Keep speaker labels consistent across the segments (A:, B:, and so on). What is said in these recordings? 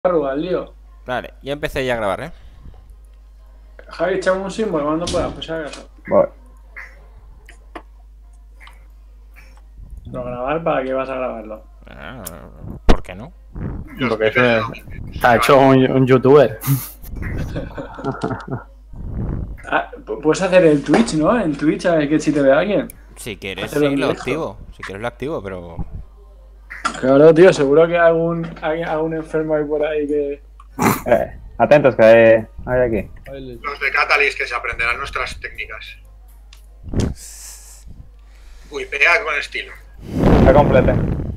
A: arrugas, lío.
B: Vale, ya empecé ya a grabar, ¿eh?
A: Javi, echame un símbolo cuando puedas, pues hagas.
C: Voy.
A: Pero grabar, ¿para qué vas a grabarlo?
B: ¿Por qué no?
D: Porque eso está hecho un youtuber.
A: Puedes hacer el Twitch, ¿no? En Twitch, a ver que si te ve alguien.
B: Si quieres,
A: Hacerlo
B: sí,
A: en
B: lo
A: directo.
B: activo. Si quieres, lo activo, pero...
A: Claro, tío, seguro que hay algún enfermo ahí por ahí que...
C: Atentos que hay aquí.
E: Los de Catalyst que se aprenderán nuestras técnicas. Uy, pega con estilo.
C: Está completa.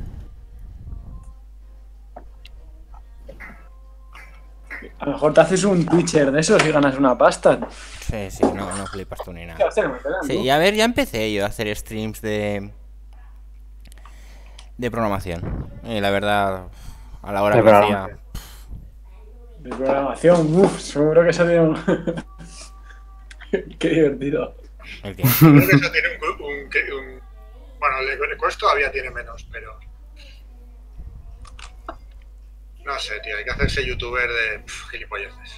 A: A lo mejor te haces un Twitcher de esos y ganas una pasta.
B: Sí, sí, no flipas tú ni nada.
A: ¿Qué hacer? ¿Me pegan,
B: Sí,
A: tú?
B: y a ver, ya empecé yo a hacer streams de programación. Y la verdad, a la hora
C: De
B: que lo hacía...
C: programación.
A: De programación, uff, seguro que eso tiene un... Qué divertido.
B: ¿El qué?
E: Creo que eso tiene un bueno, el Quest todavía tiene menos, pero... No sé, tío, hay que hacerse youtuber de gilipolleces.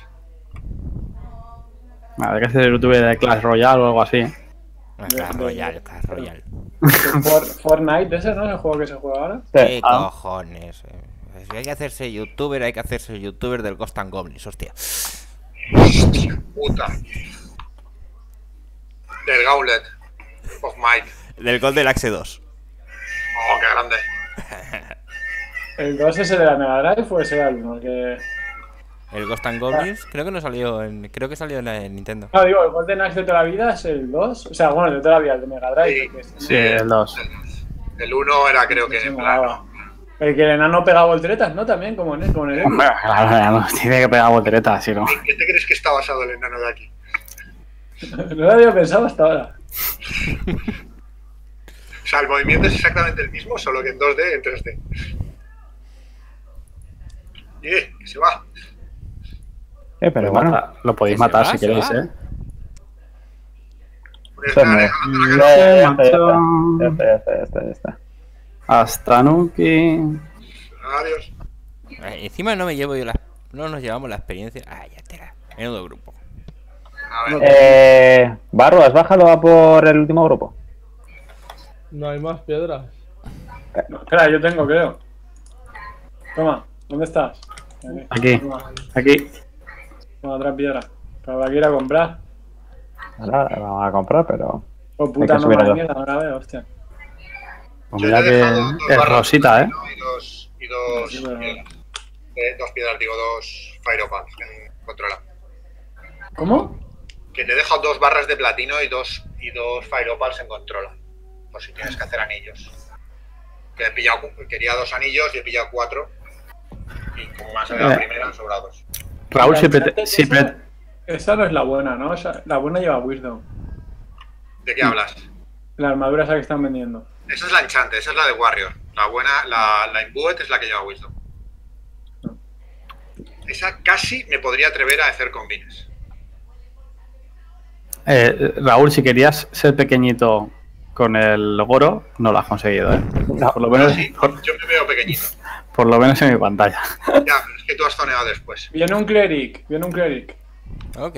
D: Hay que hacer youtuber de Clash Royale o algo así.
B: Clash Royale, Clash Royale.
A: Fortnite, ese no es el juego que se juega ahora.
B: ¿Qué
D: Ah.
B: cojones? Si hay que hacerse youtuber, hay que hacerse youtuber del Ghost and Goblins, hostia.
E: Hostia puta. Del Gauntlet of Might.
B: Del Golden Axe 2.
E: Oh, qué grande.
A: ¿El 2 ese de la Mega Drive o ese era el 1? Que...
B: El Ghost and Goblins creo que no salió en... Creo que salió en la Nintendo.
A: No, digo, el Golden Axe de toda la vida es el 2. O sea, bueno, el de toda la vida, el de Mega Drive.
E: Sí.
A: porque este,
D: Sí, el 2.
E: El 1 era, creo que
A: se
E: en
A: molaba.
E: plano.
A: El que el enano pega volteretas, ¿no? También, como en el Epic.
D: Hombre, claro, ya no tiene que pegar volteretas, si no.
E: ¿En qué te crees que está basado el enano de aquí?
A: No lo había pensado hasta ahora.
E: O sea, el movimiento es exactamente el mismo, solo que en 2D, en 3D. Que se va.
C: Pero bueno.
D: Lo podéis
B: Que se
D: matar
B: va,
D: si
B: se
D: queréis,
B: va.
D: ¿eh?
E: Está
C: Esto no.
E: dejando la cara.
C: Ya está.
D: Hasta Nuki.
E: Adiós.
B: Encima no me llevo yo la... No nos llevamos la experiencia... Ah, ya te la... Menudo grupo.
E: A ver.
C: Barro, ¿has bajado a por el último grupo?
F: No hay más piedras.
A: No, espera, yo tengo, creo. Toma, ¿dónde estás?
D: Aquí.
A: Toma,
D: Aquí.
A: toma otra piedra. Para que ir a comprar.
C: Ahora la vamos a comprar, pero...
A: Oh,
C: Hay
A: puta,
C: que
A: no
C: subir
A: me
C: a dos.
A: mierda, no la veo, hostia.
D: Pues
E: Yo
D: mira
E: te he
D: que
E: dejado dos
D: es
E: barras
D: rosita, ¿eh?
E: Y dos
A: Sí, pero-
E: piedras. Dos piedras, digo, dos Fireopals en controla.
A: ¿Cómo?
E: Que te he dejado dos barras de platino y dos Fireopals en controla. Por si tienes que hacer anillos. Que he pillado, quería dos anillos y he pillado 4. Y como me ha salido la primera, han sobrado 2.
D: Raúl
A: La
D: siempre,
A: Uncharted
D: siempre...
A: Esa no es la buena, ¿no? La buena lleva Wisdom.
E: ¿De qué hablas?
A: La armadura esa que están vendiendo.
E: Esa es la enchante, esa es la de Warrior. La buena, la Imbued es la que lleva Wisdom. Esa casi me podría atrever a hacer combines.
D: Raúl, si querías ser pequeñito con el Goro, no lo has conseguido, ¿eh? Por lo menos,
E: Sí, yo me veo pequeñito.
D: por lo menos en mi pantalla.
E: Ya, pero es que tú has zoneado después.
A: Viene un cleric.
B: Ok.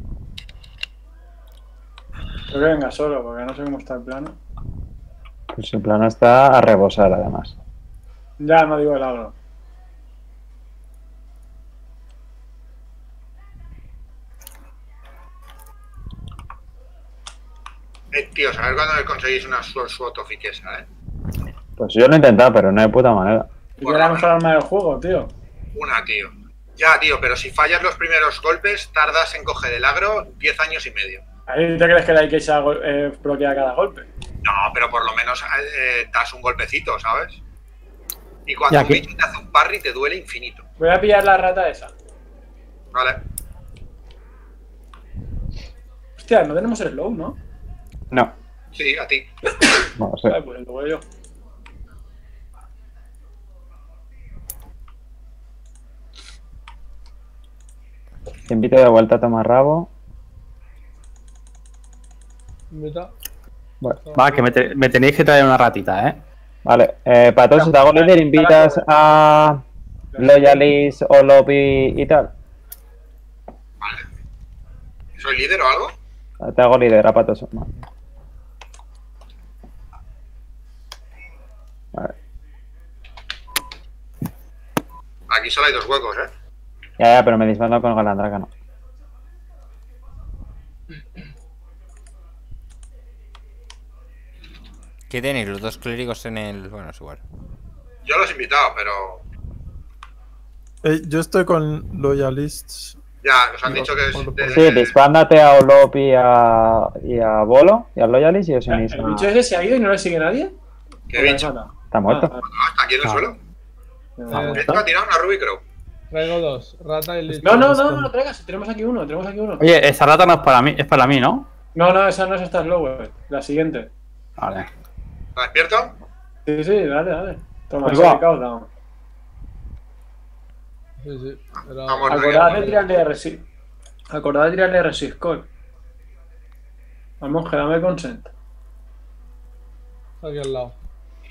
A: Creo que venga solo, porque no sé cómo está el plano.
C: Pues el plano está a rebosar, además.
A: Ya, no digo el agro.
E: Tío, a ver cuándo conseguís una Sword of Ikesa,
C: Pues yo lo he intentado, pero no de puta manera.
A: Y que era la mejor arma del juego, tío.
E: Una, tío. Ya, tío, pero si fallas los primeros golpes, tardas en coger el agro 10 años y medio.
A: ¿Ahí te crees que la Ikesa bloquea cada golpe?
E: No, pero por lo menos das un golpecito, ¿sabes? Y cuando
D: Ya
E: un
D: que-
E: bicho te hace un parry, te duele infinito.
A: Voy a pillar la rata esa.
E: ¿Vale?
A: Hostia, no tenemos slow, ¿no?
C: No,
E: Sí, a ti.
C: no sé.
A: Vale, pues lo voy yo.
C: Te invito de vuelta a tomar rabo.
F: Mira.
C: Bueno,
D: Va, que me tenéis que traer una ratita, ¿eh?
C: vale. Para todos, si te hago líder, invitas a Loyalis, Olop y tal.
E: Vale. ¿Soy líder o algo?
C: Te hago líder, a patos. No. Vale.
E: Aquí solo hay 2 huecos, ¿eh?
C: Ya, pero me disbando con Galandraca, no.
B: ¿Qué tenéis? Los 2 clérigos en el... Bueno, es igual.
E: Yo los he invitado, pero...
G: Yo estoy con Loyalists.
E: Ya, nos han dicho que es...
C: Sí, disbándate a Olop y a Bolo y a Loyalis y os unís
A: ¿El
C: a...
A: bicho ese se ha ido y no le sigue nadie?
E: ¿Qué bicho?
C: Está muerto.
E: Ah, está aquí en el suelo.
A: Ah,
E: Esto ha tirado una Ruby Crow.
F: Traigo 2, rata y lich.
A: no, no lo traigas. Tenemos aquí uno.
D: Oye, esa rata no es para mí, ¿no?
A: No, esa no es esta Slower. La siguiente.
D: Vale.
E: ¿Está despierto?
A: Sí, dale. Toma,
C: Pues
A: ese
C: va.
A: de countdown.
F: Sí. Era...
E: Vamos.
A: Acordad de tirarle resist. Acordad de tirarle resist call. Al monje, dame consent.
F: Aquí al lado.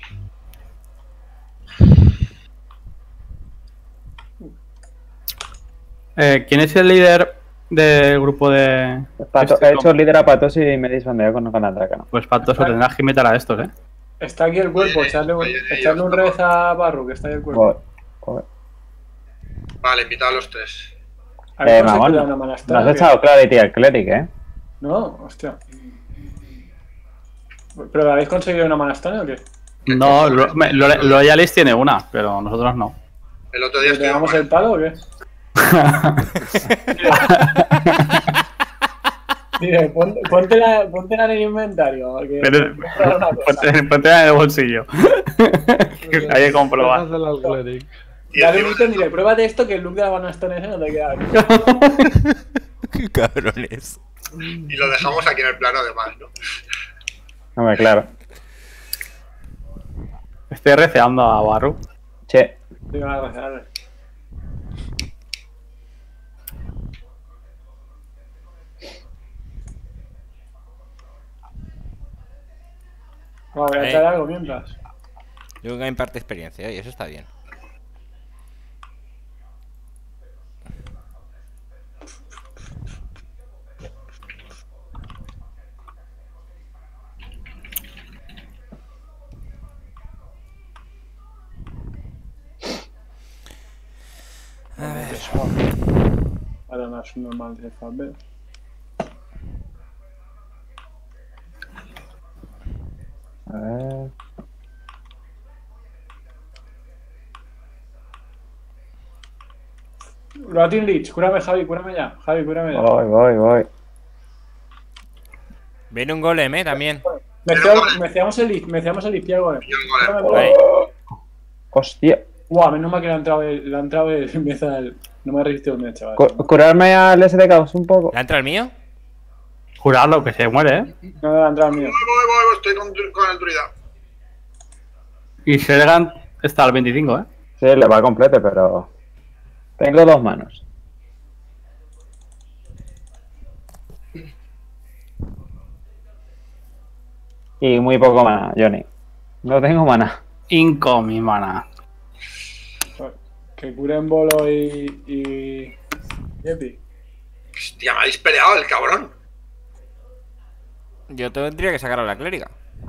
D: ¿Quién es el líder del grupo de...?
C: He hecho líder a Patos y me he disbandeado con Galandraca, no.
D: Pues Patos, o tendrás que meter a estos, ¿eh?
A: Está aquí el cuerpo.
E: Oye,
A: Echarle
E: oye,
A: un rez a Barru, que está ahí el cuerpo.
C: Joder.
E: Vale, invitado a los 3.
A: A ver, ¿cómo se
C: Mamón,
A: tira una
C: no
A: manastra?
C: has echado Clarity al Cleric, ¿eh?
A: No, hostia. ¿Pero habéis conseguido una manastone o qué?
D: No, Loyalis tiene una, pero nosotros no.
E: El otro día
A: ¿Le damos el palo o qué? Dile, póntela en el inventario.
D: Pero- Ponte en el bolsillo. Hay que comprobar.
F: Déjasela al cleric.
E: Y
A: Dale
E: encima-
A: un ítem y dile, pruébate esto que el look de la manastone ese no te queda bien.
B: ¡Qué cabrones!
E: y lo dejamos aquí en el plano además, ¿no?
C: Hombre, claro.
D: Estoy receando a Barru.
C: Che,
A: Sí, dale. Voy a echar algo mientras.
B: Yo que imparte experiencia, y eso está bien. A ver.
A: Ahora no es normal de Fabel.
C: a ver.
A: Latin Lich, cúrame Javi, cúrame ya. Javi, cúrame ya.
C: Voy.
B: Viene un golem, también.
A: Meciamos el Lich, pilla el golem.
E: Y un golem.
A: Cúrame,
B: Vale.
C: Hostia.
A: Guau, menos mal que le ha entrado el empieza el. No me ha resistido el chaval.
C: Curarme al S de Caos un poco.
B: ¿Le ha entrado el mío?
D: Jurarlo que se muere, ¿eh?
A: No le ha entrado el mío.
E: Voy, estoy con el druida.
D: Y Sergan está al 25, ¿eh?
C: Sí, le va completo, pero... Tengo 2 manos. Y muy poco mana, Johnny. No tengo mana.
D: Incomi, mana.
A: Que curen Bolo y Epi.
E: Hostia, me habéis peleado el cabrón.
B: Yo tendría que sacar a la clériga.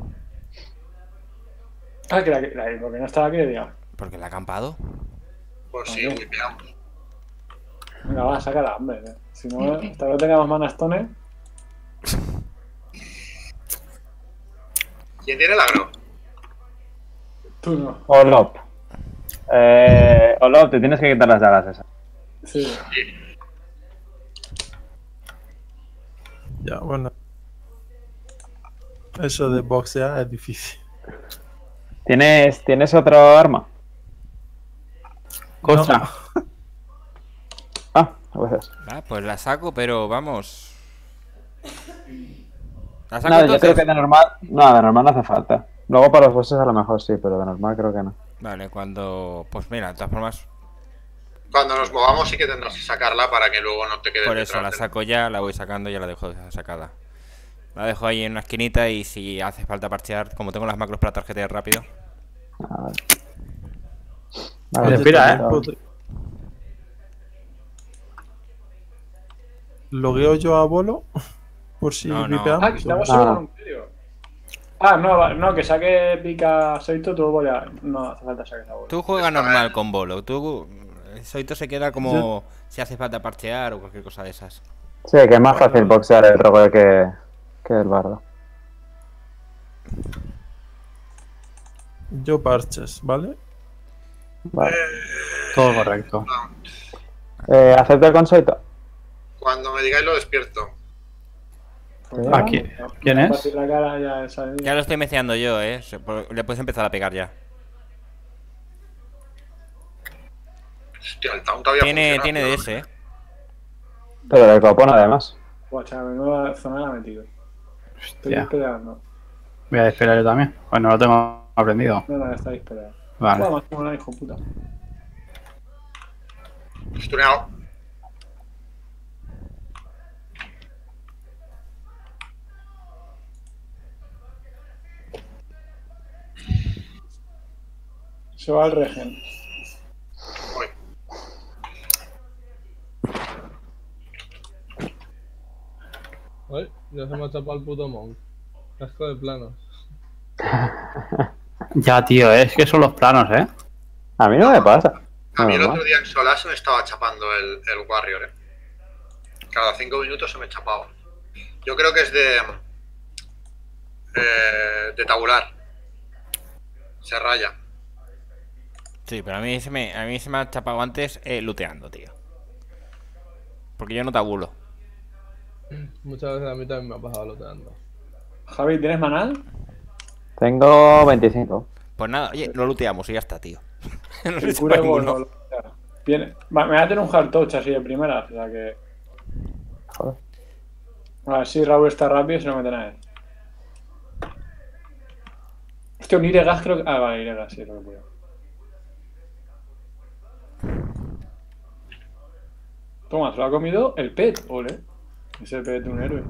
A: Ah, porque no estaba aquí, diga.
B: Porque la ha acampado.
E: Pues sí, muy pegado.
A: Venga, va, sácala, hombre. Si no, hasta que no tengamos manastones.
E: ¿Quién tiene el agro?
A: Tú no.
C: Olop. Olop, te tienes que quitar las dagas esas.
A: Sí.
G: Ya, bueno. Eso de boxear es difícil.
C: ¿Tienes otro arma?
D: Cosa.
C: Ah, a veces.
B: Ah, pues la saco, pero vamos. ¿La saco
C: No, yo
B: entonces?
C: creo que de normal... No, de normal no hace falta. Luego para los bosses a lo mejor sí, pero de normal creo que no.
B: Vale, cuando... Pues mira, de todas formas,
E: Cuando nos movamos sí que tendrás que sacarla para que luego no te quedes
B: por eso
E: detrás
B: la
E: de-
B: saco ya, la voy sacando y ya la dejo sacada. La dejo ahí en una esquinita y si hace falta parchear, como tengo las macros para tarjetear rápido.
C: A ver. Vale,
G: Oye,
D: respira,
G: también pod- ¿Logueo yo a Bolo? Por si
B: No, no.
G: vipeamos.
A: Ah, que estamos
C: Ah.
A: solo con un vídeo. Ah, no, no, que saque pica Soito, tú voy a. No hace falta sacar esa bola.
B: Tú juegas normal con Bolo. Tú. Soito se queda como si hace falta parchear o cualquier cosa de esas.
C: Sí, que es más fácil boxear el rogue que el bardo.
G: Yo parches, ¿vale?
C: Vale.
D: Todo correcto.
C: ¿Acepta el consuelo?
E: Cuando me digáis lo despierto.
A: Pues
D: ¿A quién es?
A: Fácil la cara, ya sale.
B: Ya lo estoy meceando yo, Le puedes empezar a pegar ya.
E: Hostia, el taunt había
B: Tiene
E: funcionado.
B: DS,
C: Pero del copón además.
A: Buah, chaval, menuda zona la ha metido. Estoy
D: Hostia.
A: esperando.
D: Voy a esperar yo también. Bueno, lo tengo aprendido.
A: No, no, está esperando.
D: Vale.
A: Más como una hijo puta.
E: Stuneado.
A: Se va al regen.
E: Voy.
F: Ay, ya se me ha chapado el puto Monk. Casco de planos.
D: Ya, tío, es que son los planos, ¿eh?
C: A mí no me pasa.
E: A mí el
C: Normal.
E: otro día en Solas me estaba chapando el Warrior, Cada 5 minutos se me chapaba. Yo creo que es de tabular. Se raya.
B: Sí, pero a mí se me ha chapado antes looteando, tío. Porque yo no tabulo.
F: Muchas veces a mí también me ha pasado loteando.
A: Javi, ¿tienes maná?
C: Tengo 25.
B: Pues nada, oye, lo looteamos y ya está, tío. No se
A: El
B: chapa
A: cura
B: ninguno.
A: gol. Viene. Va, me voy a tener un hard touch así de primera, o sea que.
C: Joder.
A: A ver si Raúl está rápido y se lo meten a él. Hostia, un Iregas creo que. Ah, vale, Iregas, sí, lo que puedo. Toma, se lo ha comido el pet, ole. Ese pet, un héroe.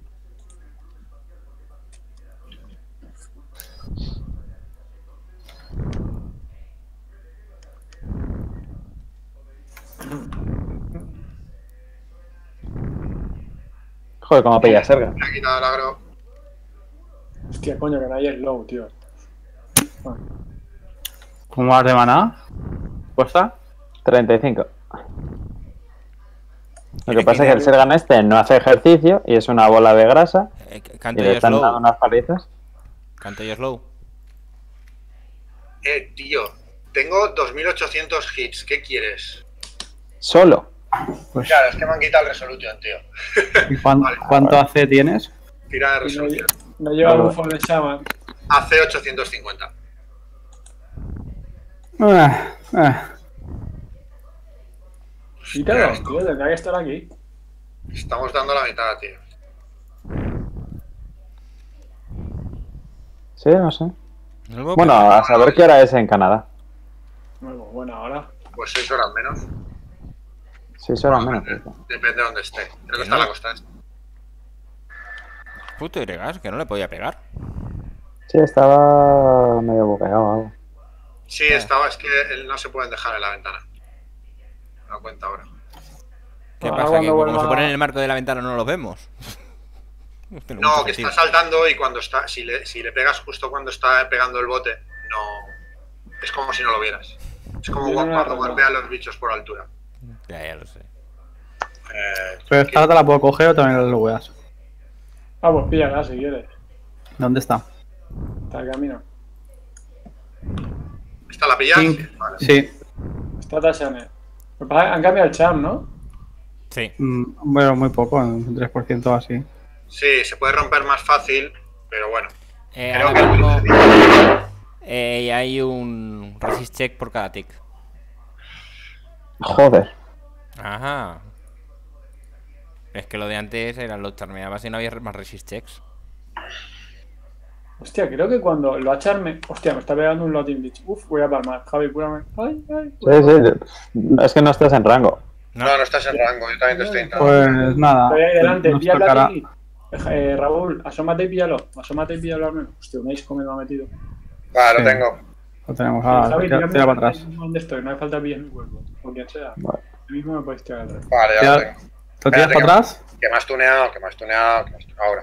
C: Joder, cómo pilla Serga.
E: Me ha quitado el agro.
A: Hostia, coño, que no hay slow, tío. Bueno,
D: ¿Cómo vas de maná? ¿Cuesta?
C: 35. Lo que
B: Tiene
C: pasa
B: que
C: es que el Sergan este no hace ejercicio y es una bola de grasa
B: Canto
C: y le
B: yo
C: están dando
B: slow.
C: unas palizas.
B: Canto yo slow.
E: Tío. Tengo 2800 hits. ¿Qué quieres?
C: Solo.
D: Pues,
E: Claro, es que me han quitado el Resolution, tío.
D: ¿y cuánto AC tienes?
E: Tira de
A: y no,
E: Resolution.
A: no lleva
C: Vale.
A: bufo de Shaman.
E: Hace 850.
A: Quítalo, tío, tendrá que estar aquí.
E: Estamos dando la mitad, tío.
C: Sí, no sé.
B: No lo puedo
C: Bueno,
B: pegar.
C: a saber qué hora es en Canadá.
A: Bueno, buena hora.
E: Pues 6 horas menos.
C: 6 horas menos.
E: Depende de dónde esté. Creo que está en la costa este.
B: Puto Iregas, que no le podía pegar.
C: Sí, estaba medio bugueado o algo.
E: Sí, estaba, es que él no se pueden dejar en la ventana. Me doy cuenta ahora.
B: ¿Qué
A: Ahora
B: pasa? Que
A: cuando
B: como
A: vuelva-
B: se pone en el marco de la ventana no los vemos. Tiene
E: No,
B: mucho
E: que
B: sentido.
E: está saltando y cuando está. Si le pegas justo cuando está pegando el bote, no. Es como si no lo vieras. Es como
A: Yo no
E: cuando
A: lo veo.
E: golpean los bichos por altura.
B: Ya lo sé.
D: Pero esta te la puedo coger o también lo veas.
A: Ah, pues píllala si quieres.
D: ¿Dónde está?
A: Está el camino.
E: ¿Está la pillas?
D: Sí.
E: Vale.
D: Sí.
A: Está Tashane. Han cambiado el champ, ¿no?
B: Sí.
D: Bueno, muy poco, un 3% así.
E: Sí, se puede romper más fácil, pero bueno. Creo
B: Ahora
E: que el
B: mismo
E: Blitz-
B: hay un resist check por cada tick.
C: Joder.
B: Ajá. Es que lo de antes eran los charmeabas y no había más resist checks.
A: Hostia, creo que cuando lo acharme. Hostia, me está pegando un Lotting Beach. Uf, voy a palmar. Javi, cúrame. Ay, ay.
C: Sí. Es que no estás en rango.
E: No estás en rango, yo también te estoy intentando.
D: Pues nada.
A: Estoy ahí delante.
D: nos
A: Pilla
D: tocará-
A: Blacky. Raúl, asómate y píllalo. Asómate y píllalo al menos. Hostia, un ace come me ha metido.
E: Vale,
D: Sí.
E: lo tengo.
D: Lo tenemos. Ah,
A: Javi,
D: tira para atrás.
A: ¿Dónde estoy? No hace falta pillar mi cuerpo. O quien sea.
C: Vale.
A: Tú mismo me puedes tirar atrás.
E: Vale, ya lo tengo.
D: ¿Lo tiras
E: Espérate,
D: para atrás?
E: Que me has tuneado, que me has tuneado, que me has tuneado. Ahora.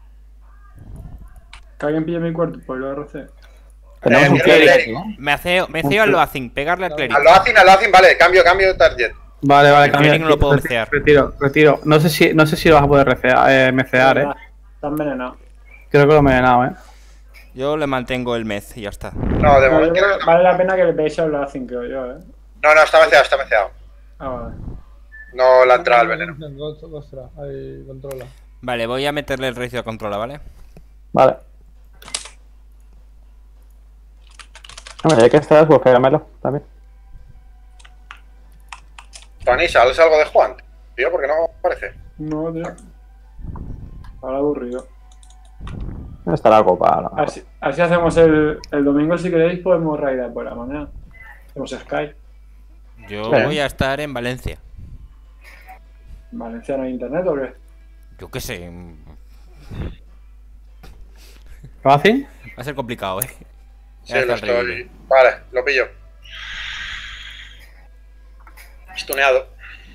A: Que alguien pille mi cuerpo, pues lo RC.
C: Tenemos un
E: mira,
C: cleric,
E: mira.
C: ¿no?
B: Me ceo al Loazing, pegarle al cleric.
E: Lo hacen, vale, cambio de target.
D: Vale,
B: El
D: cambia.
B: cleric no lo puedo mecear.
D: Retiro. No sé si lo vas a poder mecear,
A: Está envenenado.
D: Creo que lo he envenenado,
B: Yo le mantengo el mez y ya está.
E: No, de
A: No, yo
E: momento
A: creo
E: no.
A: que vale la pena que le peguéis a los 5, creo yo,
E: No, está meceado, está meceado.
A: Ah, vale.
E: No la entrada al veneno.
F: Ostras, ahí controla.
B: Vale, voy a meterle el recio a controla, ¿vale?
C: Vale. Hombre, ya que estás, pues pégamelo también.
E: Tony, ¿sabes algo de Juan? Tío, porque no aparece.
A: No, tío. Ahora aburrido.
C: Estará copado.
A: Así hacemos el domingo, si queréis, podemos raidar por la mañana. Hacemos Skype.
B: Yo
C: Sí.
B: voy a estar en Valencia.
A: ¿En Valencia no hay internet o qué?
B: Yo qué sé.
D: ¿Lo hacen?
B: Va a ser complicado,
E: Sí,
B: Ya está
E: lo
B: el revive.
E: estoy. Vale, lo pillo. Stuneado.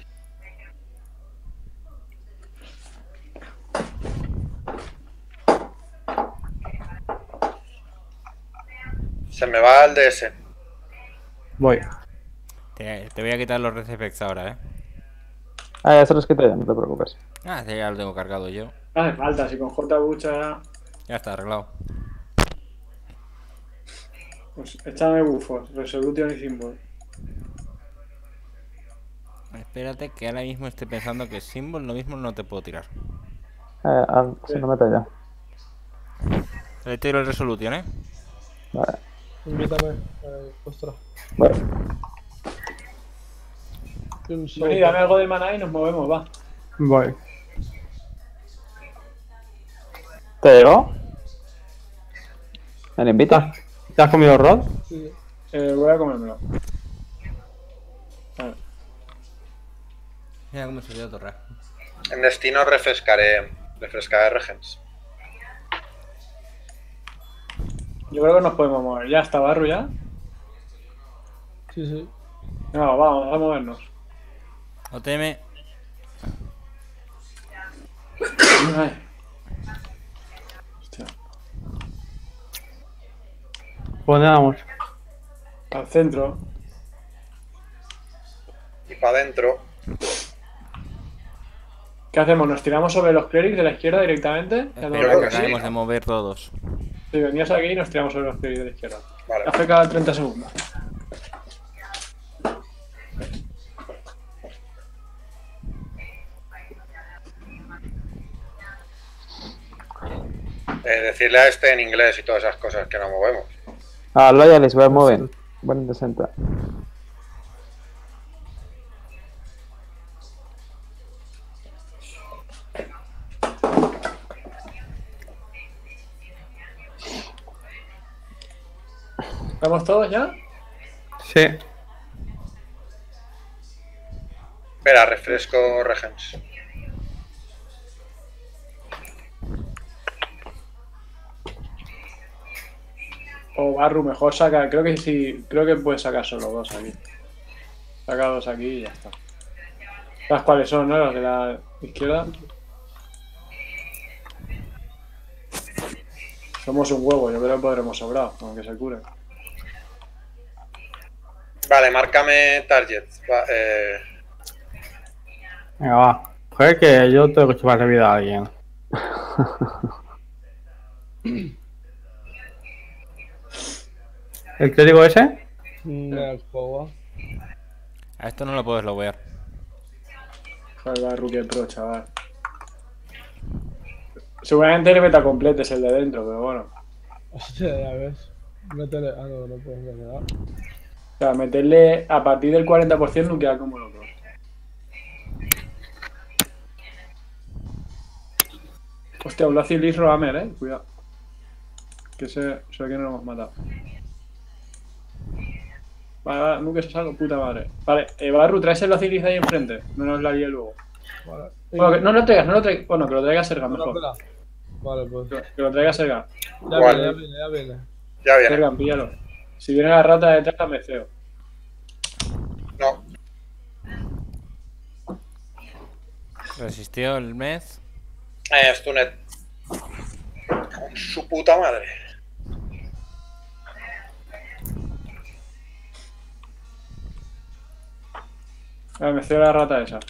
E: Se me va el DS.
D: Voy.
B: Te voy a quitar los RCFX ahora,
C: Ah, ya se los quité, no te preocupes.
B: Ah, sí, ya lo tengo cargado yo.
A: No hace falta, si con J bucha,
B: Ya está arreglado.
A: pues échame bufos, resolution y symbol.
B: Espérate que ahora mismo estoy pensando que symbol lo mismo no te puedo tirar.
C: Si no mete ya.
B: Le tiro el resolution,
C: Vale.
F: Invítame. Ostras.
C: Vale.
F: Un
A: Vení, dame algo de maná y nos movemos, va.
D: Voy.
C: ¿Te llegó? ¿Me lo invitas?
D: ¿Te has comido Rod?
F: Sí.
A: Voy a comérmelo. Vale.
B: Mira cómo se dio torre.
E: En destino refrescaré Regens.
A: Yo creo que nos podemos mover. Ya está, Barru, ya.
F: Sí.
A: No, vamos a movernos.
B: OTM.
A: Ay. Hostia.
D: ¿Dónde vamos?
A: Al centro.
E: Y para adentro.
A: ¿Qué hacemos? ¿Nos tiramos sobre los clerics de la izquierda directamente? Ya
B: Espera
A: no-
E: creo
B: que
E: que sí,
B: acabemos
E: ¿no?
B: de mover todos.
A: Si venías aquí y nos tiramos sobre los clerics de la izquierda.
E: Vale.
A: Hace cada 30 segundos.
E: Decirle a este en inglés y todas esas cosas que no movemos.
C: Loyalist, we're moving. 160.
A: ¿Estamos todos ya?
D: Sí.
E: Espera, refresco Regens.
A: O Barru, mejor saca. Creo que sí. Creo que puedes sacar solo dos aquí. Saca dos aquí y ya está. ¿Sabes cuáles son, no? Los de la izquierda. Somos un huevo, yo creo que podremos sobrar, aunque se cure.
E: Vale, márcame target.
D: Venga, va. Joder, que yo tengo que chuparle vida a alguien. ¿El clérigo ese?
F: Me juego.
B: A esto no lo puedes loguear.
A: Joder, Barru, qué pro, chaval. Seguramente el meta completo es el de dentro, pero bueno.
F: Hostia, ya ves. Métele. Ah, no puedes meter.
A: O sea, meterle a partir del 40% no queda como loco. Hostia, un Lazi Lis Roamer, cuidado. Que sé que no lo hemos matado. Vale, nunca se salga, puta madre. Vale, Barru, traes el Lazi Lis ahí enfrente. No nos la líe luego.
F: Vale.
A: Bueno, no lo traigas. Bueno, que lo traiga Serga
F: Espera,
A: mejor.
F: espera. Vale, pues.
A: Que lo traiga Serga.
F: Ya
E: Vale.
F: viene.
E: Ya viene.
A: Serga, píllalo. Si viene la rata detrás, la meceo.
E: No.
B: Resistió el mes.
E: Stunet. Con su puta madre.
A: La meceo la rata esa.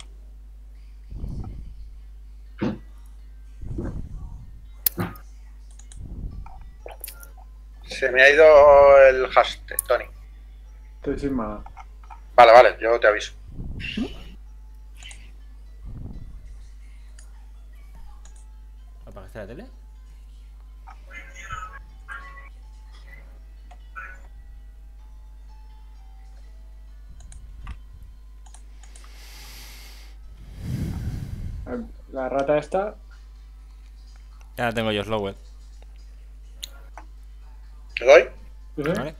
E: Se me ha ido el haste, Tony.
A: Estoy sin mana.
E: Vale, vale, yo te aviso.
B: ¿Apagaste la tele?
A: La rata esta.
B: Ya la tengo yo, Slowed.
E: ¿Te doy?
A: ¿Sí, sí?
B: ¿Vale?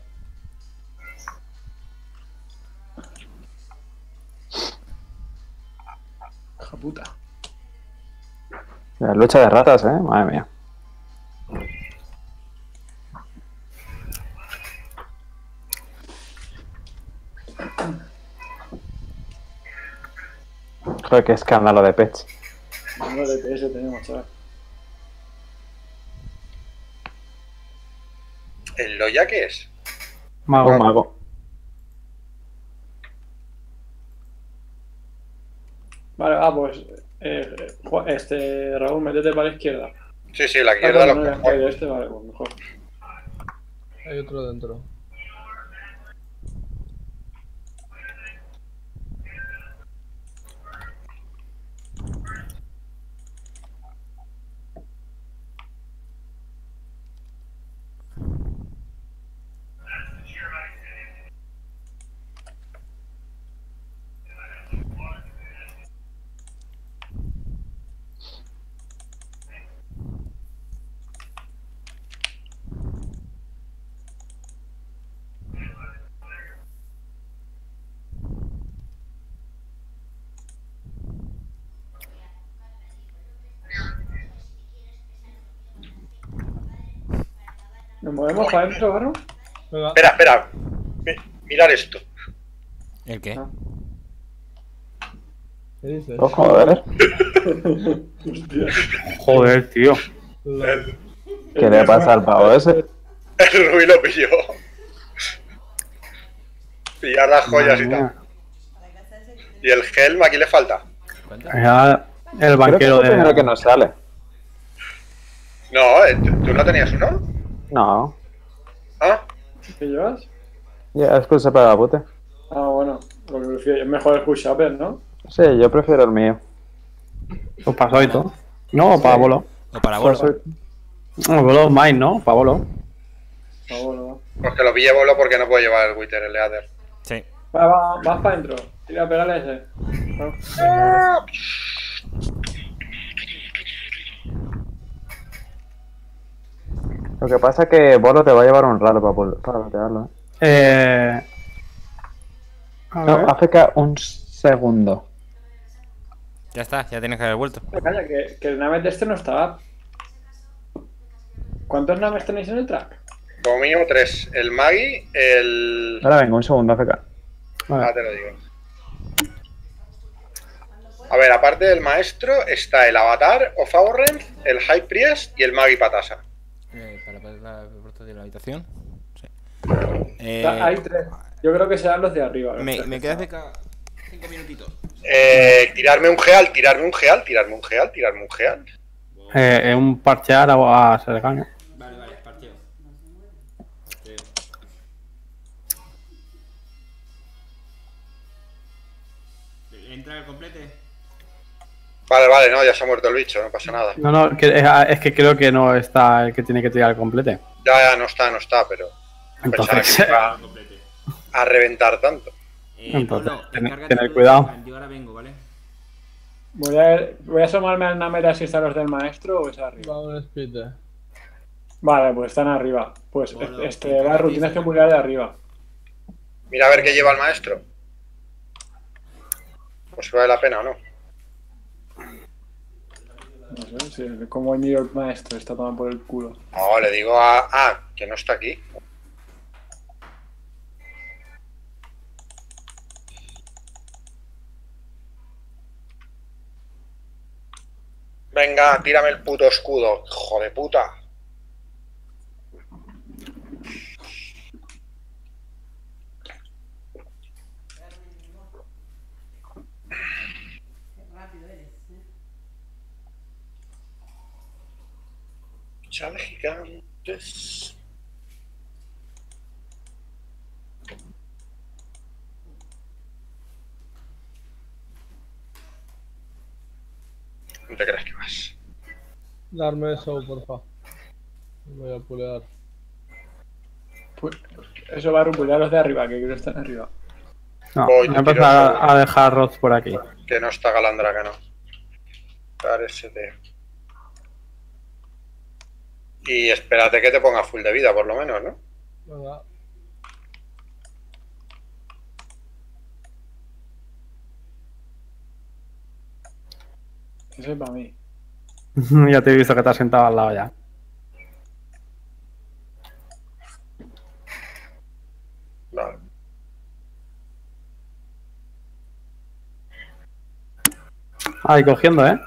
A: Hija puta.
C: La lucha de ratas, madre mía. Joder, qué escándalo de pech.
A: No DPS tenemos, chaval.
E: ¿El Loya qué es?
D: Mago.
C: Un mago.
A: Vale, pues. Raúl, métete para la izquierda.
E: Sí, sí, la izquierda lo
A: no,
E: mejor.
A: vale, pues mejor.
F: Hay otro dentro.
A: ¿Nos movemos para adentro, Barro?
F: Venga.
E: Espera, espera. Mirar esto.
B: ¿El qué?
A: Ah.
F: ¿Qué dices?
C: Oh, joder.
D: Joder, tío.
C: ¿Qué le pasa al pavo ese?
E: El Rubí lo pilló. Pillar las joyas y tal. Y el Helm, ¿a quién le falta?
B: ¿Cuántas?
D: Ya el
C: Creo que es
D: banquero
C: el primero que
D: de.
C: nos sale.
E: No, ¿tú no tenías uno?
C: No.
E: ¿Ah?
A: ¿Qué llevas?
C: Ya, es pulse para la puta.
A: Ah, bueno. Lo que prefiero. Es mejor el push upper, ¿no?
C: Sí, yo prefiero el mío.
D: Pues pasó y todo. No, para bolo.
B: O para bolo.
D: No, bolo mine, ¿no? Para bolo.
A: Ah, bueno,
E: Pues que lo pille bolo porque no puedo llevar el Wither, el Leader.
B: Sí.
A: va. Vas para adentro. Tira, pégale a ese. No.
C: Lo que pasa es que Bolo te va a llevar un rato para batearlo.
D: A
C: No,
D: ver.
C: AFK un segundo.
B: Ya está, ya tienes que haber vuelto.
A: Calla, que el Namet de este no estaba. ¿Cuántos Namets tenéis en el track?
E: Como mínimo 3. El Magi, el...
C: Ahora venga, un segundo AFK.
E: Ah, te lo digo. A ver, aparte del maestro, está el Avatar of Aurrenth, el High Priest y el Magi Patasa.
B: Para la puerta de la habitación. Sí.
A: Hay tres. Yo creo que serán los de arriba. los
B: Me
A: tres.
B: queda cerca 5 minutitos.
E: Tirarme un Geal, tirarme un Geal, tirarme un Geal, tirarme un Geal.
D: Un parchear a Sergania.
B: Vale, parteo. ¿Entra el complete?
E: Vale, vale, no, ya se ha muerto el bicho, no pasa nada.
D: No, es que creo que no está el que tiene que tirar el complete.
E: Ya, no está, pero pensaba
D: Entonces,
E: que iba a reventar tanto.
D: Entonces,
B: Pablo,
D: tener
B: encárgate tú
D: cuidado.
B: de- Yo ahora vengo, ¿vale?
A: Voy a asomarme al Namet a si están los del maestro o es arriba.
F: Va un speed.
A: Vale, pues están arriba. Pues
B: Bueno,
A: Barru, tienes que pulgar de arriba.
E: Mira a ver qué lleva el maestro. Pues vale la pena o no.
A: No sé, si como el mío maestro está tomando por el culo.
E: No, le digo a... Ah, que no está aquí. Venga, tírame el puto escudo, hijo de puta. Chale gigantes. ¿Dónde te crees que vas?
F: Darme eso, porfa. Me voy a pulear.
A: Eso va a rumbular los de arriba, que creo que están arriba.
D: No,
E: Voy,
D: voy a
E: te
D: empezar
E: tiro
D: a dejar Roz por aquí.
E: Que no está Galandra, que no. Dar ese de... Y espérate que te ponga full de vida, por lo menos, ¿no?
F: Venga.
A: Ese es para mí.
D: Ya te he visto que te has sentado al lado ya.
E: Vale.
D: Ahí cogiendo, ¿eh?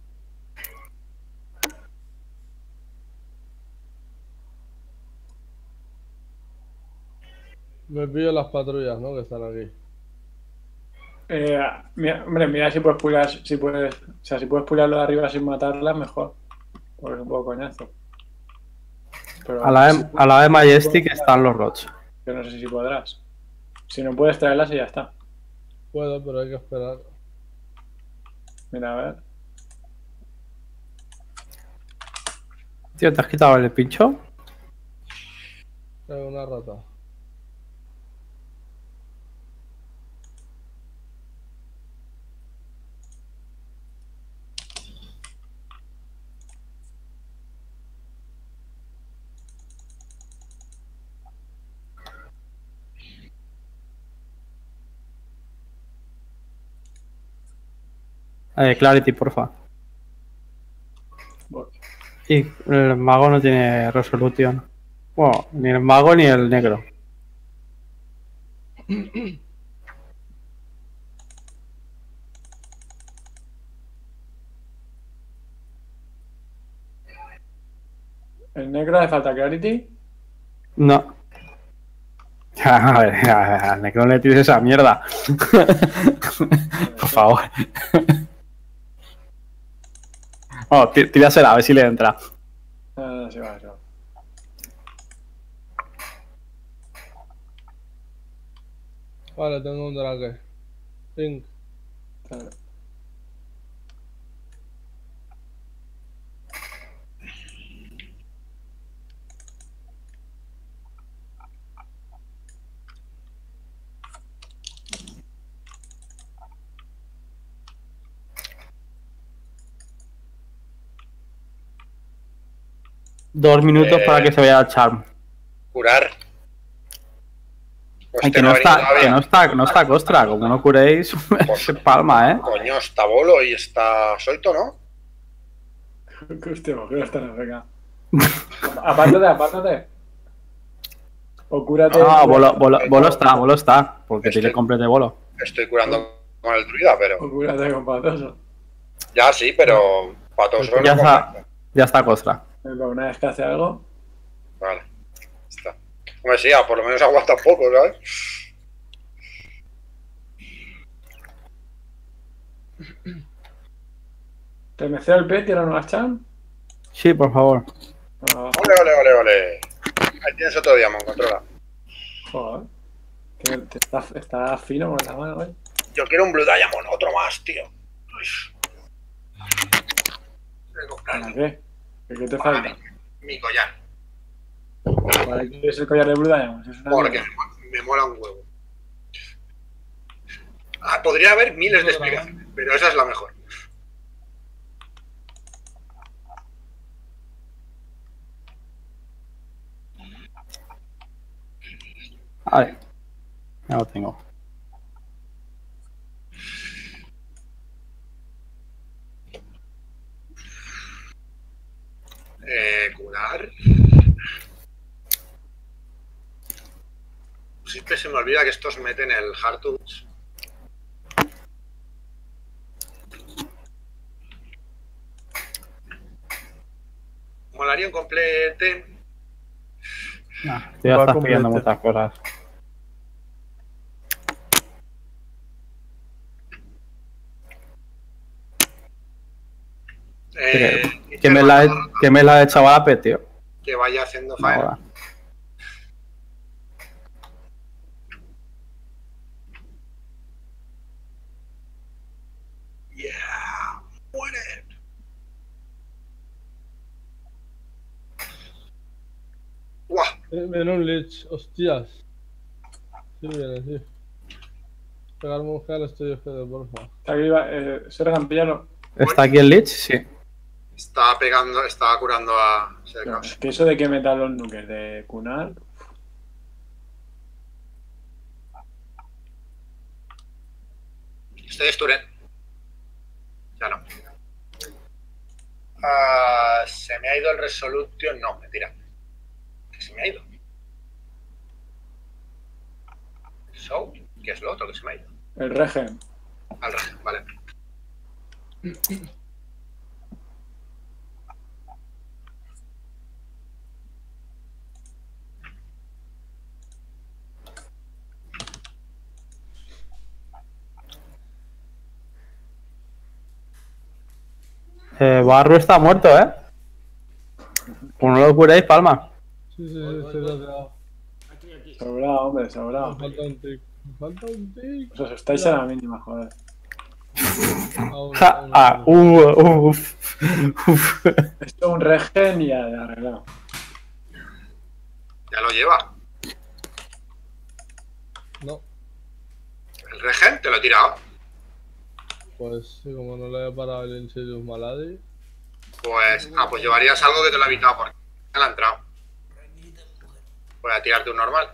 F: Me pillo las patrullas, ¿no? Que están aquí.
A: Mira, hombre, mira si puedes pular, si puedes, o sea, si puedes pularlo de arriba sin matarlas, mejor. Porque es un poco coñazo. Pero
D: A la de Majestic están los Rods.
A: yo no sé si podrás. Si no puedes traerlas y ya está.
F: Puedo, pero hay que esperar.
A: Mira, a ver.
D: Tío, ¿te has quitado el pincho?
F: Hay una rata.
D: Clarity, porfa.
A: Voy.
D: Y el mago no tiene resolución. Bueno, ni el mago ni el negro.
A: ¿El negro hace falta clarity?
D: No. A ver, al negro no le tires esa mierda. Por favor. Oh, tírasela, a ver si le entra.
A: No, se va, se va.
F: Vale, tengo un drake. Pink.
A: Vale.
D: Dos minutos para que se vea el charm.
E: Curar. Pues
D: Ay,
E: te
D: que no
E: ha venido
D: está,
E: todavía.
D: que no está Costra. Como no curéis, se palma, ¿eh?
E: Coño, está Bolo y está Soito, ¿no?
A: Hostia, ¿por qué no están venga? Apártate. O cúrate.
D: Ah, bolo está. Porque tiene completo bolo.
E: Estoy curando con el druida, pero...
A: O cúrate con patoso.
E: Ya sí, pero... Patoso
D: Ya
E: no
D: está,
E: compensa.
D: ya está Costra.
A: Pero una vez que hace algo.
E: Vale. Está. Hombre, sí, por lo menos aguanta un poco, ¿sabes?
A: ¿Te meceo el pet? ¿Tiran una champ?
D: Sí, por favor.
A: Ah,
E: Ole. Ahí tienes otro diamond, controla.
A: joder. Está fino con la mano, ¿eh?
E: Yo quiero un Blue Diamond, otro más, tío. Uy. Voy a comprar
A: ¿Para qué? ¿Qué te
E: para
A: falta?
E: mi collar.
A: ¿Para qué quieres el collar de Blue Diamond? Es una
E: Porque
A: mierda.
E: me mola un huevo. Ah, podría haber miles de explicaciones, pero esa es la mejor.
D: Vale. Ya lo tengo.
E: Curar. Siempre se me olvida que estos meten el Heartwoods. molaría un complete.
D: Nah, tú ya
G: Va
D: estás
G: completo.
D: pidiendo muchas cosas. ¿Qué me la he echado a la P, tío?
E: Que vaya haciendo
D: No,
E: faena.
D: ahora.
E: Yeah, muere. ¡Guau!
F: Viene un Lich, hostias. Sí, viene, sí. Pegarme un gel, estoy Fede, porfa.
A: Aquí va, Sergan, píllalo.
D: ¿Está aquí el Lich? Sí.
E: Estaba pegando, estaba curando a
A: No,
E: Serkaos.
A: es que eso de que metan los nukes de Kunal.
E: Estoy Sturen. Ya no. Se me ha ido el Resolution. No, mentira. ¿Qué se me ha ido? ¿Show? ¿Qué es lo otro que se me ha ido?
A: El Regen.
E: Al rey, vale.
D: Barro está muerto, ¿eh? Pues no lo curéis, Palma.
F: Sí, estoy rodeado.
A: Sobrado, hombre,
F: Me
A: sobrado.
F: falta un tic. Me falta un tic.
A: Os asustáis a la mínima, joder.
D: Uf.
A: Esto es un Regen y ya arreglado.
E: Ya lo lleva.
F: No,
E: El regen te lo he tirado.
F: pues sí, como no le he parado el Insidious Malady.
E: Pues, pues llevarías algo que te lo ha evitado porque me ha entrado. Voy a tirarte un normal.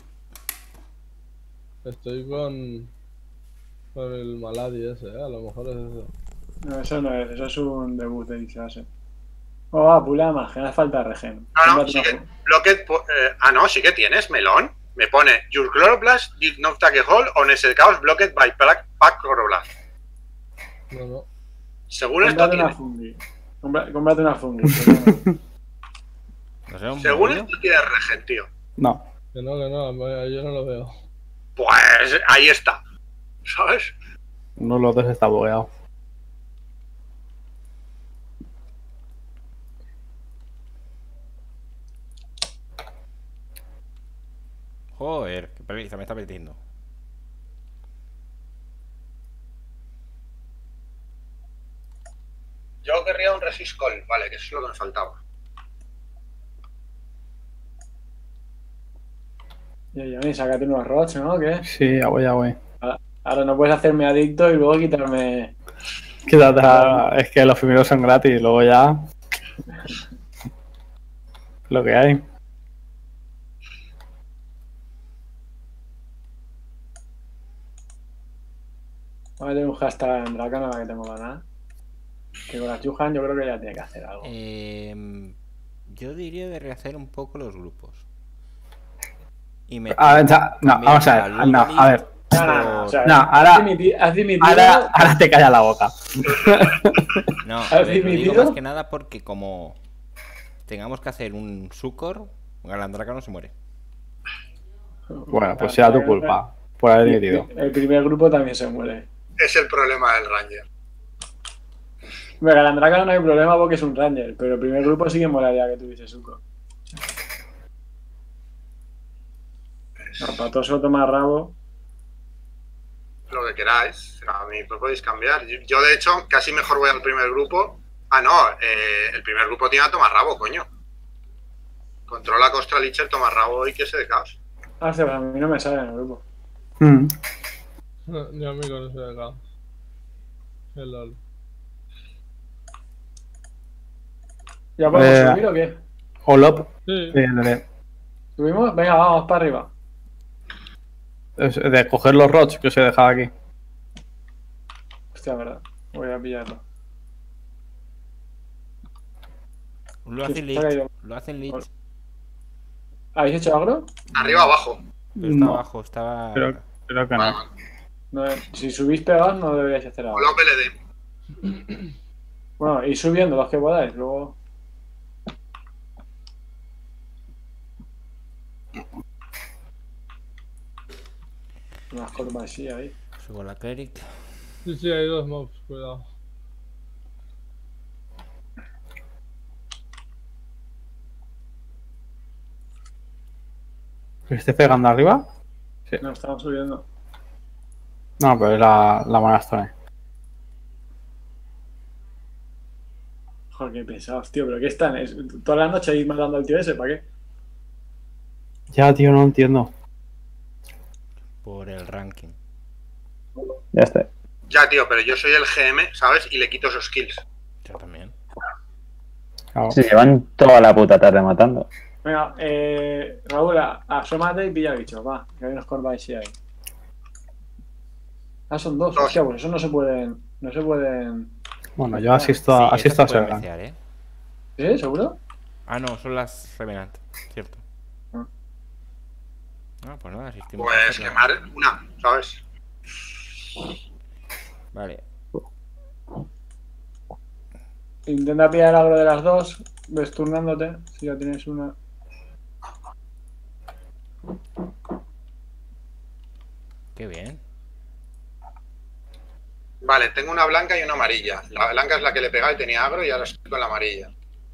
F: Estoy con el Malady ese, a lo mejor es eso.
A: No, eso no es, eso es un debut de Isase. Oh, va, pula más, que no hace falta Regen.
E: No,
A: Cómprate
E: sí
A: una
E: que,
A: fu-
E: bloqued, no, sí que tienes, melón. Me pone, your chloroplast did not take a hold on ese chaos blocked by pack chloroplast.
F: No.
E: Según esto
A: Cómprate una
E: tienes,
A: fungi. Cómprate una fungi. perdona.
B: No sé, un
E: según
B: movido.
E: esto tienes regen, tío.
D: No.
F: Que no, yo no lo veo.
E: Pues ahí está. ¿Sabes?
D: Uno de los dos está bugueado.
B: Joder, qué pereza me está metiendo.
E: Yo querría un resist call, vale, que eso es lo que me faltaba.
A: Y a mí, sácate unos rots, ¿no? ¿Qué?
D: Sí, ya voy.
A: Ahora no puedes hacerme adicto y luego quitarme.
D: Quédate, es que los primeros son gratis y luego ya. Lo que hay.
A: Voy a meter un hashtag en Dracan a la que tengo ganas. Que con la Chuhan yo creo que ya tiene que hacer algo.
B: Yo diría de rehacer un poco los grupos. Y meter
D: A ver, no,
B: también
D: vamos a ver.
B: al
D: No, a ver.
A: O sea,
D: No, ahora-
A: has dimitido.
D: Ahora te calla la boca.
B: No,
A: ¿Has
B: lo digo
A: dimitido?
B: más que nada porque como tengamos que hacer un Sucor, Galandraca no se muere.
D: Bueno, pues sea tu culpa por haber dimitido.
A: El primer grupo también se muere.
E: Es el problema del Ranger.
A: Venga, el Andraka no hay problema porque es un Ranger, pero el primer grupo sí que molaría que tuviese Suco. No, para todo eso toma rabo.
E: Lo que queráis. A mí pues podéis cambiar. Yo, de hecho, casi mejor voy al primer grupo. Ah, no. El primer grupo tiene a Tomarrabo, coño. Controla Costra Licher, Tomarrabo y que se de caos.
A: Ah, sí, a mí no me sale en el grupo.
D: Mm.
F: Ni a mí con ese de acá. El LOL.
A: ¿Ya podemos
D: Eh,
A: subir o qué?
D: Olop.
F: Sí,
A: ¿Subimos? Venga, vamos para arriba.
D: De coger los rots que os he dejado aquí.
A: Hostia, verdad. Voy a pillarlo.
B: Lo
A: Sí,
B: hacen
A: está caído.
B: Lich. Lo hacen Lich.
A: ¿Habéis hecho agro?
E: Arriba, abajo.
B: Pero está
D: No.
B: abajo, estaba.
D: Creo que
E: Vale,
D: no.
E: vale.
A: No, si subís pegados no deberíais hacer agro.
E: Hola, PLD.
A: Bueno, y subiendo los que podáis, luego. Unas curvas así ahí.
B: Subo la cleric.
F: Sí, hay dos mobs, cuidado.
D: ¿Esté pegando arriba?
A: No, estamos subiendo.
D: No, pero es la Monastone.
A: Joder, qué pensados, tío. ¿Pero qué están? Toda la noche ahí matando al tío ese, ¿para qué?
D: Ya, tío, no entiendo.
B: Por el ranking.
C: Ya está.
E: Ya, tío, pero yo soy el GM, ¿sabes? Y le quito sus kills.
B: Yo también.
D: Claro.
C: Se llevan toda la puta tarde matando.
A: Venga, Raúl, asómate y pilla bicho, va. Que hay unos corvas así ahí. Ah, son dos.
E: Dos.
A: Hostia, pues eso no se pueden. No se pueden.
D: Bueno, yo asisto a
B: estas se pueden
D: Sergan.
B: mecear, ¿eh?
A: ¿Sí? ¿Seguro?
B: Ah, no, son las Revenant. Cierto.
A: Ah.
B: Ah, pues nada, asistimos.
E: Pues
B: a
E: quemar una, ¿sabes?
B: Vale.
A: Intenta pillar el agro de las dos. Ves turnándote. Si ya tienes una.
B: Qué bien.
E: Vale, tengo una blanca y una amarilla. La blanca es la que le pegaba y tenía agro y ahora estoy con la amarilla.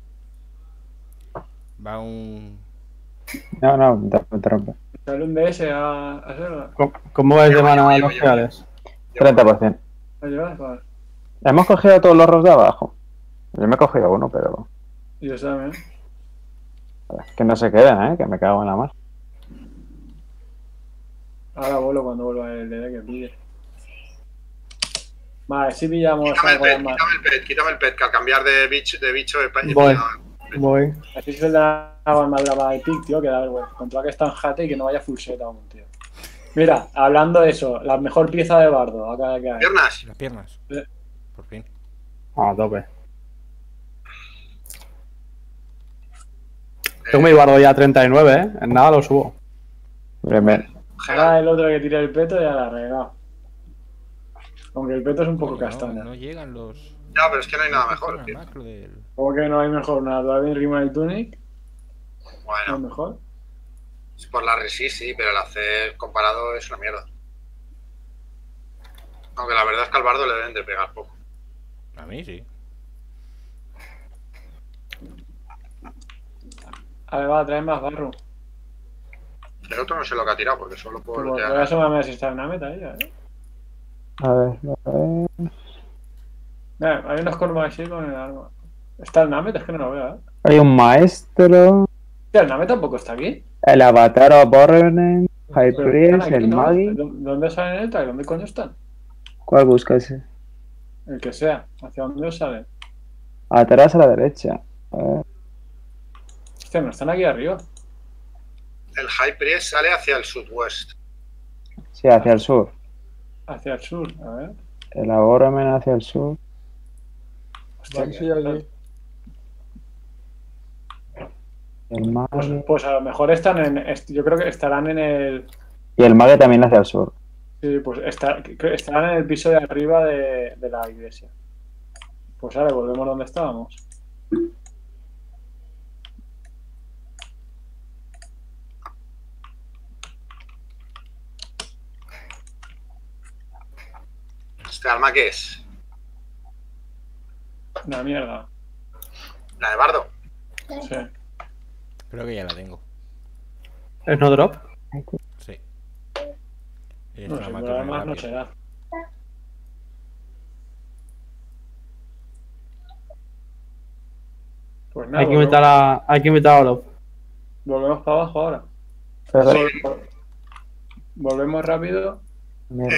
B: Va un...
C: No, te interrumpe.
A: Sale un DS a hacerlo.
D: ¿Cómo vais de
E: Llevo,
D: mana
E: llevo,
D: los
E: llevo.
D: reales?
C: 30%.
A: ¿La llevas? Vale.
C: Hemos cogido todos los ROS de abajo. Yo me he cogido uno, pero...
A: Y yo también.
C: Que no se queden, que me cago en la mar.
A: Ahora vuelo cuando vuelva el DD que pide. Vale, si pillamos
E: Quítame el
A: algo
E: pet,
A: más.
E: quítame el pet, que al cambiar de bicho
D: Voy.
A: Así es el de la armadura para el pick, tío, que da vergüenza. Contra que está en jate y que no vaya full set aún, tío. Mira, hablando de eso, la mejor pieza de bardo acá que hay.
E: piernas.
B: Las piernas.
A: Sí.
B: Por fin.
D: A tope. Tengo mi bardo ya 39, ¿eh? En nada lo subo.
C: Bien, bien.
A: Ahora el otro que tira el peto ya la ha regado. Aunque el peto es un poco
B: No,
A: castaña.
B: no llegan los...
E: Ya, pero es que no hay nada mejor,
B: la
E: tío.
B: macro del...
A: ¿Cómo que no hay mejor nada? ¿Todavía rima el tunic? ¿No es
E: Bueno,
A: mejor?
E: es por la resist, sí, pero el hacer comparado es una mierda. Aunque la verdad es que al bardo le deben de pegar poco.
B: A mí sí.
A: A ver, va, trae más barro.
E: El otro no sé lo que ha tirado, porque solo puedo
A: Pues voy a
E: lootear.
A: asomarme si está en una meta ahí, ¿eh?
C: A ver.
A: Mira, hay unos corvas así con el arma. ¿Está el Namet? Es que no lo veo, ¿eh?
C: Hay un maestro,
A: Hostia, el Namet tampoco está aquí.
C: el avatar of Borren, High
A: Pero
C: Priest,
A: están aquí,
C: el
A: ¿no?
C: Magi.
A: ¿Dónde salen el tag? ¿Dónde coño están?
C: ¿Cuál busca ese?
A: El que sea. ¿Hacia dónde salen?
C: Atrás a la derecha. A ver.
A: Hostia, no están aquí arriba.
E: El High Priest sale hacia el sudwest.
C: Sí, hacia el sur.
A: Hacia el sur, a ver.
C: El Borren hacia el sur.
A: Hostia,
F: Van sí aquí.
C: El Magi.
A: pues a lo mejor están en... Yo creo que estarán en el...
C: Y el Magi también hacia el sur.
A: Sí, pues estarán en el piso de arriba de la iglesia. Pues ahora volvemos donde estábamos.
E: ¿Este arma qué es?
A: Una mierda.
E: ¿La de bardo?
A: Sí.
B: Creo que ya la tengo.
D: ¿Es no drop?
B: Sí. Es
A: No
B: una
A: sé,
B: macro
A: pero
B: muy
A: además no
B: rápida.
A: será. Pues nada,
D: Hay que invitar a Olof.
A: volvemos para abajo ahora.
C: Pero-
A: Volvemos rápido.
C: Mierda.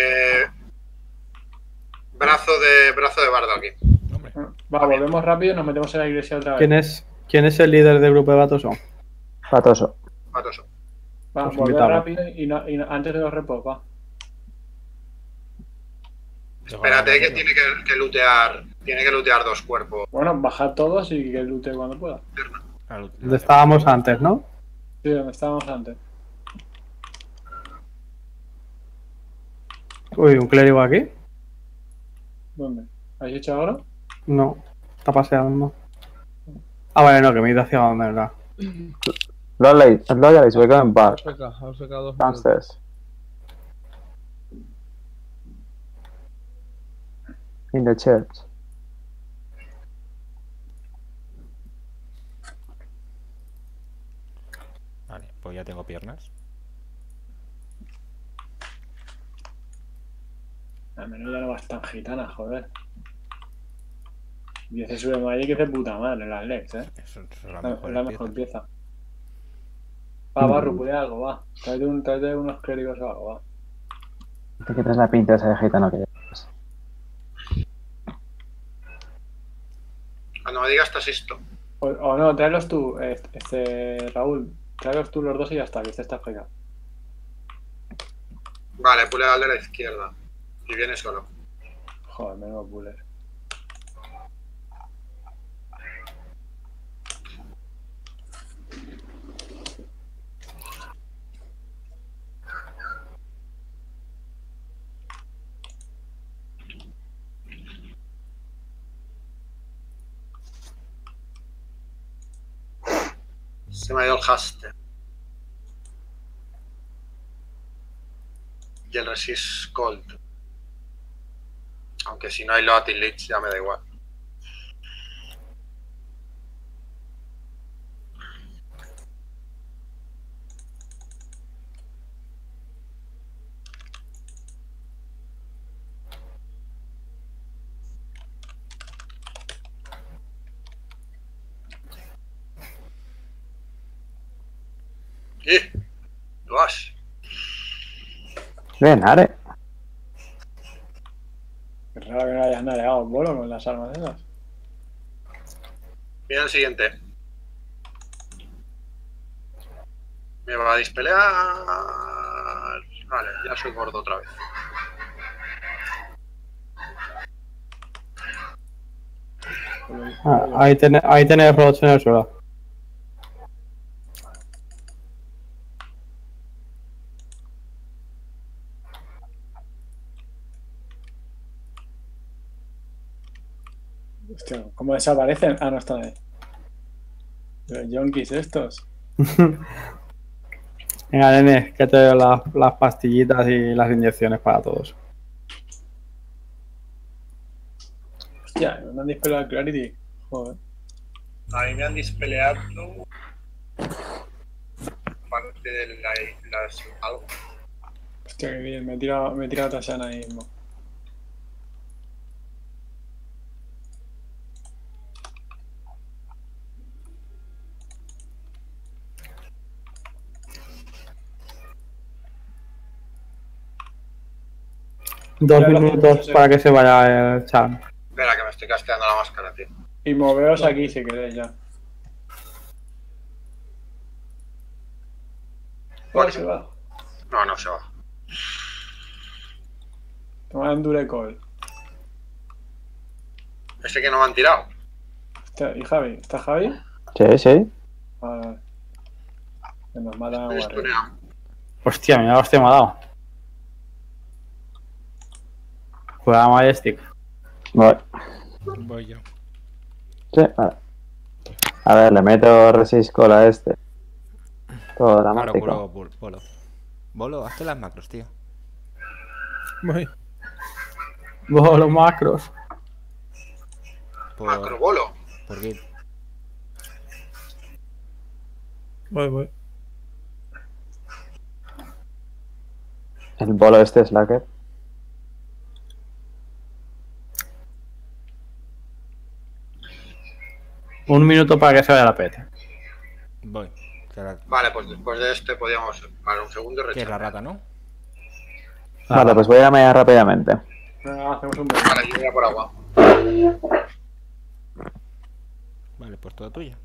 E: Brazo de bardo aquí.
B: Hombre,
A: Va, volvemos rápido y nos metemos en la iglesia otra vez.
D: ¿Quién es el líder del grupo de Batoso?
C: Patoso.
E: Patoso.
A: Va,
D: Pues
A: volver
D: invitamos.
A: rápido y antes de los repos, va.
E: Espérate que tiene que lootear. Tiene que lootear dos cuerpos.
A: Bueno, bajad todos y que lute cuando pueda.
D: Donde estábamos antes, ¿no?
A: Sí, donde estábamos antes.
D: Uy, un clérigo aquí.
A: ¿Dónde? ¿Habéis hecho ahora?
D: No, está paseando. Ah, vale, no, que me he ido hacia donde, ¿verdad?
C: Loyalists, we're going back.
F: Os saca 2 minutos.
C: Downstairs. In the church.
B: Vale, pues ya tengo piernas.
A: Al menos ya no vas tan gitana, joder. Y ese sube Magic es de puta madre, las Lex,
B: Eso es la
A: Es
B: mejor
A: la mejor
B: pieza.
A: pieza. Va, Barru, puede algo, va. Tráete unos clérigos o algo, va.
C: Te quitas la pinta esa de gitano que llevas.
E: Cuando me digas estás esto.
A: O no, tráelos tú, Raúl. Tráelos tú los dos y ya está, que este está fregado.
E: Vale, pule al de la izquierda. Y viene solo.
A: Joder, menudo buller.
E: Se me ha ido el haste. Y el resist cold. Aunque si no hay Loating Leech ya me da igual. Lo has.
C: Bien, Are.
A: Qué raro que no hayas navegado en bolo con las armas esas.
E: Mira el siguiente. Me va a dispelear. Vale, ya soy gordo otra vez.
D: Ahí tenés robots en el suelo.
A: Hostia, ¿cómo desaparecen? Ah, no están ahí. Los yonkis estos.
D: Venga, nene, que te doy las pastillitas y las inyecciones para todos.
A: Hostia, me han disparado el Clarity. Joder.
E: A mí me han dispeleado parte de las algo.
A: Hostia, qué bien. Me he tirado Tashana ahí mismo.
D: Dos
A: Ya lo
D: minutos
A: hacemos,
D: para que se vaya el charm.
E: Espera, que me estoy casteando la máscara, tío.
A: Y moveos aquí si queréis ya.
E: Vale.
A: Se va.
E: No, no se va.
A: Toma Endure Call.
E: Ese que no me han tirado.
A: Hostia, ¿y Javi? ¿Está Javi?
C: Sí, sí.
A: Vale. Que nos matan a
E: Estoy
A: Warrior.
E: stuneado.
D: Hostia, mira, hostia, me ha dado. Juega Majestic.
C: Voy.
B: Voy yo.
C: Sí, vale. A ver, le meto resist call a este. Todo
B: Claro,
C: dramático.
B: Bolo. Bolo, hazte las macros, tío.
G: Voy.
D: Los macros.
E: Macrobolo.
B: ¿Por qué?
G: Voy.
C: El bolo este es Slacker.
D: Un minuto para que se vaya la pete.
B: Voy.
E: Vale, pues después de este podíamos parar un segundo y
B: ¿Qué es la
E: rechazar.
B: rata, no?
C: Vale, pues voy a mear rápidamente.
A: Venga, hacemos un break.
E: Vale, yo voy a por agua.
B: Vale, pues toda tuya.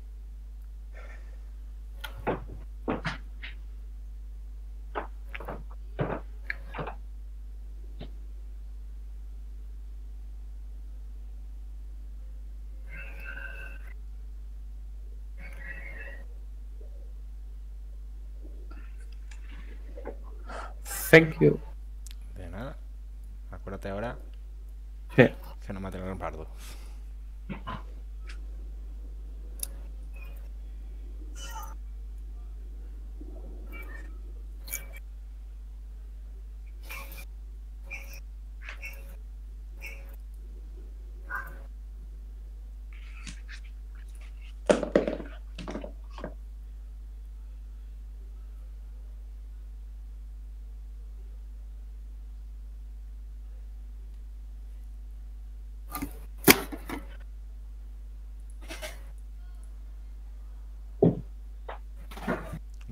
D: Thank you.
B: De nada. Acuérdate ahora
D: Sí.
B: que no maten al pardo.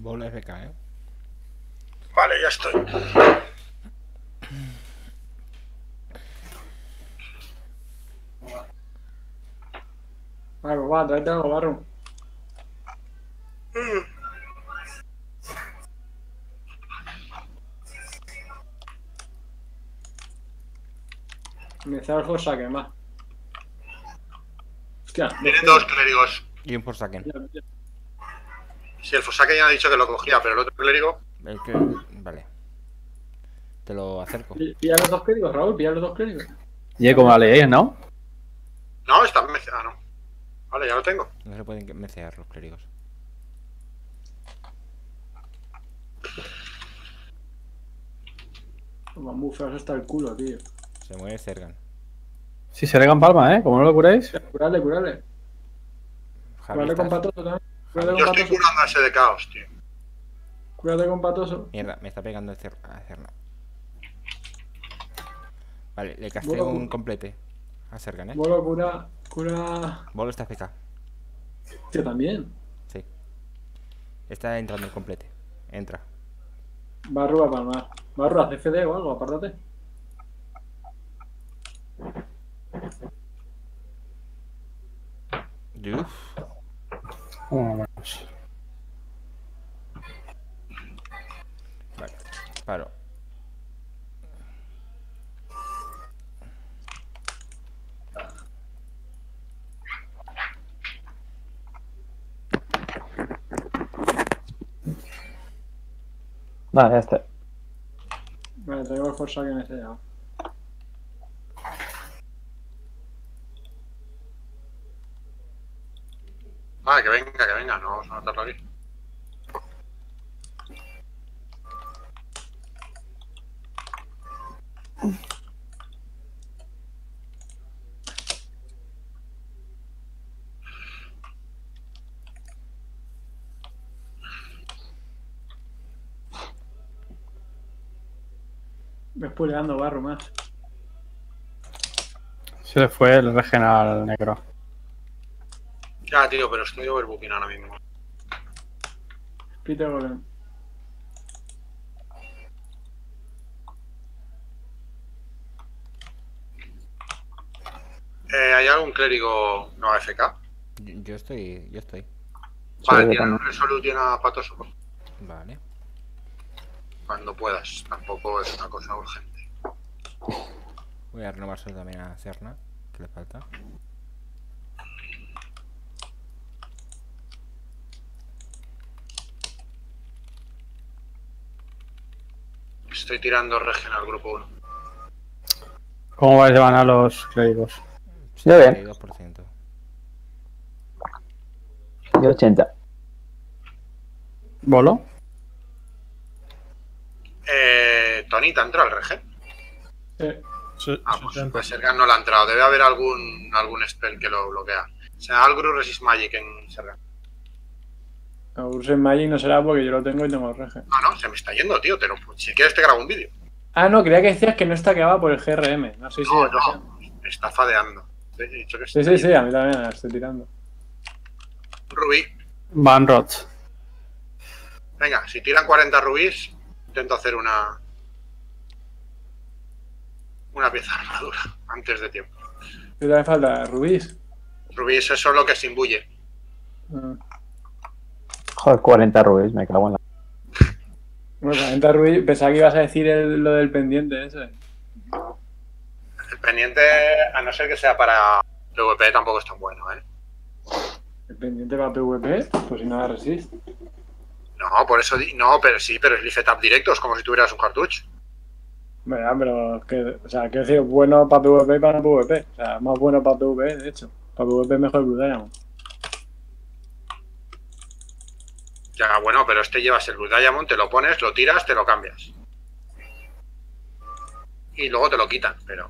B: Bola FK,
E: Vale, ya estoy.
A: Vale, pues va, tráete algo, Barru. Me da el Forsaken, va. Hostia,
E: Tienen dos clérigos.
B: Y un Forsaken.
E: Si el Forsaken ya ha dicho que lo cogía, pero el otro clérigo.
B: El que... Vale. Te lo acerco.
A: Pilla los dos clérigos, Raúl, pilla los dos clérigos.
D: Y como la leéis, ¿no?
E: No, está mezclado, no. Vale, ya lo tengo.
B: No se pueden mecear los clérigos.
A: Van muy feos hasta el culo, tío.
B: Se muere Zergan.
D: Si se regan palma, ¿eh? Como no lo curéis.
A: Curale, curale.
B: Javi,
A: Curale con
B: estás-
A: patoso también. Curale
E: Yo
A: con
E: estoy
A: patoso.
E: curando a ese de caos, tío.
A: Curate con patoso.
B: Mierda, me está pegando el Cerna. Vale, le casté
A: Bueno,
B: un complete a Zergan,
A: Bolo, cura.
B: Bolo está FK.
A: Tío, también.
B: Sí. Está entrando el complete. Entra.
A: Barru a palmar. Barru, haz FD o algo, apártate.
B: Uf.
D: Vámonos.
B: Vale, paro.
C: Vale, ya está.
A: Vale, traigo el Forsaken ese ya.
E: Ah, que venga, no vamos a matarlo aquí.
A: Me spoileando Barru más.
D: Se le fue el regen al negro.
E: Ya, tío, pero estoy overbooking ahora mismo.
A: Peter Golem.
E: ¿Hay algún clérigo no AFK?
B: Yo estoy.
E: Vale,
C: yo
E: tira
C: también.
E: un resolution a Patoso
B: Vale.
E: cuando puedas. Tampoco es una cosa urgente.
B: Voy a renovar solo también a Cerna, que le falta.
E: Estoy tirando regen al grupo 1.
D: ¿Cómo vais de a los clérigos?
C: Yo bien.
B: 62%.
C: Yo 80.
D: ¿Bolo?
E: Tony, ¿te ha entrado el regen?
G: Sí,
E: Ah, pues
G: 60.
E: a Sergan no le ha entrado. Debe haber algún spell que lo bloquea. O sea, Algru Resist Magic en Sergan.
A: Ursen Magic no será porque yo lo tengo y tengo el Regen.
E: Ah, no, se me está yendo, tío. Si quieres te grabo un vídeo.
A: Ah, no, creía que decías que no está acabado por el GRM. No, sí, sí,
E: No,
A: el Regen.
E: no, está fadeando. He dicho que
A: Sí, sí, sí, a mí también la estoy tirando.
E: Rubí.
D: Van Roth.
E: Venga, si tiran 40 rubíes, intento hacer una pieza de armadura antes de tiempo.
A: ¿Qué te falta? ¿Rubís?
E: Rubíes eso es lo que se imbuye.
A: Ah.
C: Joder, 40 rubíes, me cago en la...
A: Bueno, 40 rubís. Pensaba que ibas a decir lo del pendiente ese.
E: El pendiente, a no ser que sea para PvP, tampoco es tan bueno, ¿eh?
A: ¿El pendiente para PvP? Pues si no la resist.
E: No, por eso... No, pero sí, pero es life tap directo. Es como si tuvieras un cartucho.
A: Verdad, pero que, o sea, quiero decir, bueno para PvP y para no PvP. O sea, más bueno para PvP, de hecho. Para PvP mejor el Blue Diamond.
E: Ya, bueno, pero llevas el Blue Diamond, te lo pones, lo tiras, te lo cambias. Y luego te lo quitan, pero...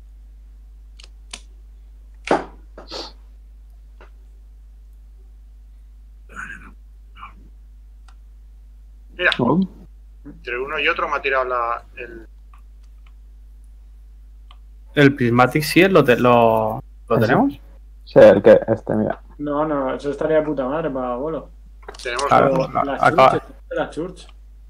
E: Mira, entre uno y otro me ha tirado
D: El Prismatic sí, lo tenemos.
C: Sí, el que... Este, mira.
A: No, eso estaría de puta madre para Bolo.
E: tenemos
D: Claro,
E: dos.
A: Las
D: acaba-
A: chuches. de la church.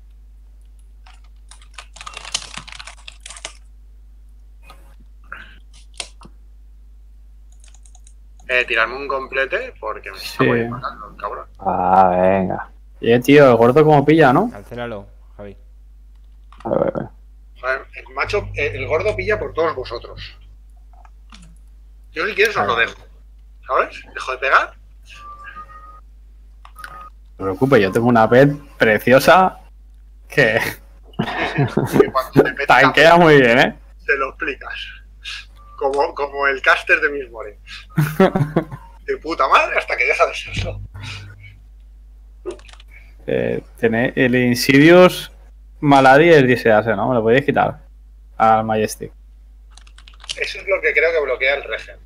E: Tirarme un complete porque me está
D: Sí.
E: muy matando, el cabrón.
C: Ah, venga.
D: Y tío, el gordo como pilla, ¿no?
B: Cancélalo, Javi.
C: A ver.
E: Joder, el macho, el gordo pilla por todos vosotros. Yo si quieres os lo dejo. ¿Sabes? Dejo de pegar.
D: No te preocupes, yo tengo una pet preciosa que
E: Que cuando te metes
D: tanquea muy bien, ¿eh?
E: te lo explicas. Como el caster de Mismore. De puta madre hasta que deja de ser eso.
D: Tiene el Insidious Malady y el DSS, ¿no? Me lo podéis quitar al Majestic.
E: Eso es lo que creo que bloquea el regen.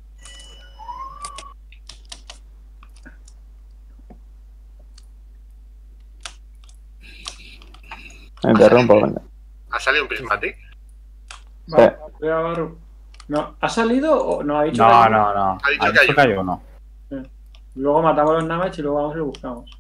C: Me interrumpo, venga.
E: ¿Ha salido un Prismatic?
A: Vale, cuidado, Barru. No, ¿ha salido o no ha dicho?
D: No,
A: que
D: no, no.
E: Ha dicho
D: Ha
E: que hay
D: dicho que hay uno.
A: Luego matamos los Namax y luego vamos y lo buscamos.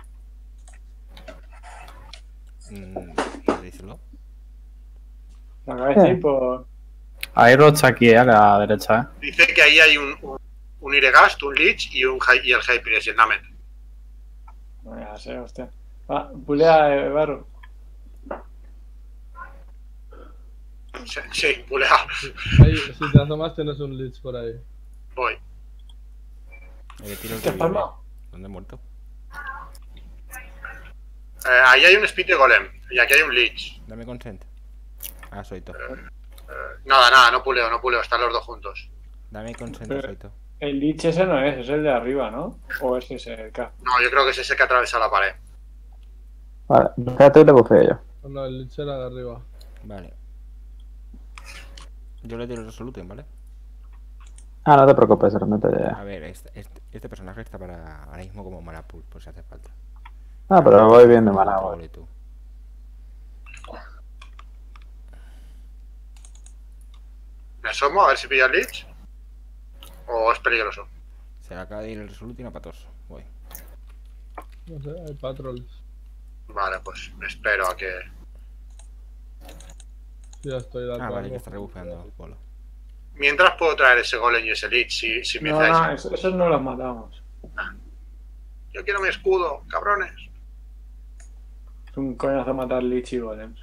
B: Díselo.
A: La cabeza decir por.
D: Hay rots aquí, a la derecha, ¿eh?
E: Dice que ahí hay un Iregast, un Lich y el Hyperion y el Namet.
A: No, ya sé, hostia. Va, pulea, Barru.
E: Sí, pulea.
F: Ahí, si te asomas tienes un Lich por ahí.
E: Voy.
B: Tiro el
A: ¿Te has
B: revive.
A: palmado?
B: ¿Dónde he muerto?
E: Ahí hay un Speed de Golem y aquí hay un Lich.
B: Dame consent. Ah, Soito.
E: Nada, no puleo, están los dos juntos.
B: Dame consent,
A: Pero-
B: Soito.
A: El Lich ese no es el de arriba, ¿no? ¿O es ese el K?
E: No, yo creo que es ese que atraviesa la pared.
C: Vale, busca y le bufeo yo.
F: No, el Lich era de arriba.
B: Vale. Yo le tiro el Resolution, ¿vale?
C: Ah, no te preocupes, se lo meto yo ya.
B: A ver, este personaje está para ahora mismo como Manapul, por si hace falta.
C: Ah, pero voy bien de mana, voy.
B: Ole, tú.
E: ¿Me asomo a ver si pilla el Lich? ¿O es peligroso?
B: Se le acaba de ir el Resolution a Patoso. Voy.
F: No sé, hay patrols.
E: Vale, pues me espero a que...
F: Sí, ya estoy de
B: Ah,
F: acuerdo.
B: vale, que está rebufeando el polo.
E: Mientras puedo traer ese Golem y ese Lich si me
A: No,
E: dais.
A: no, esos no los matamos.
E: Yo quiero mi escudo, cabrones.
A: Es un coñazo matar Lich y Golems.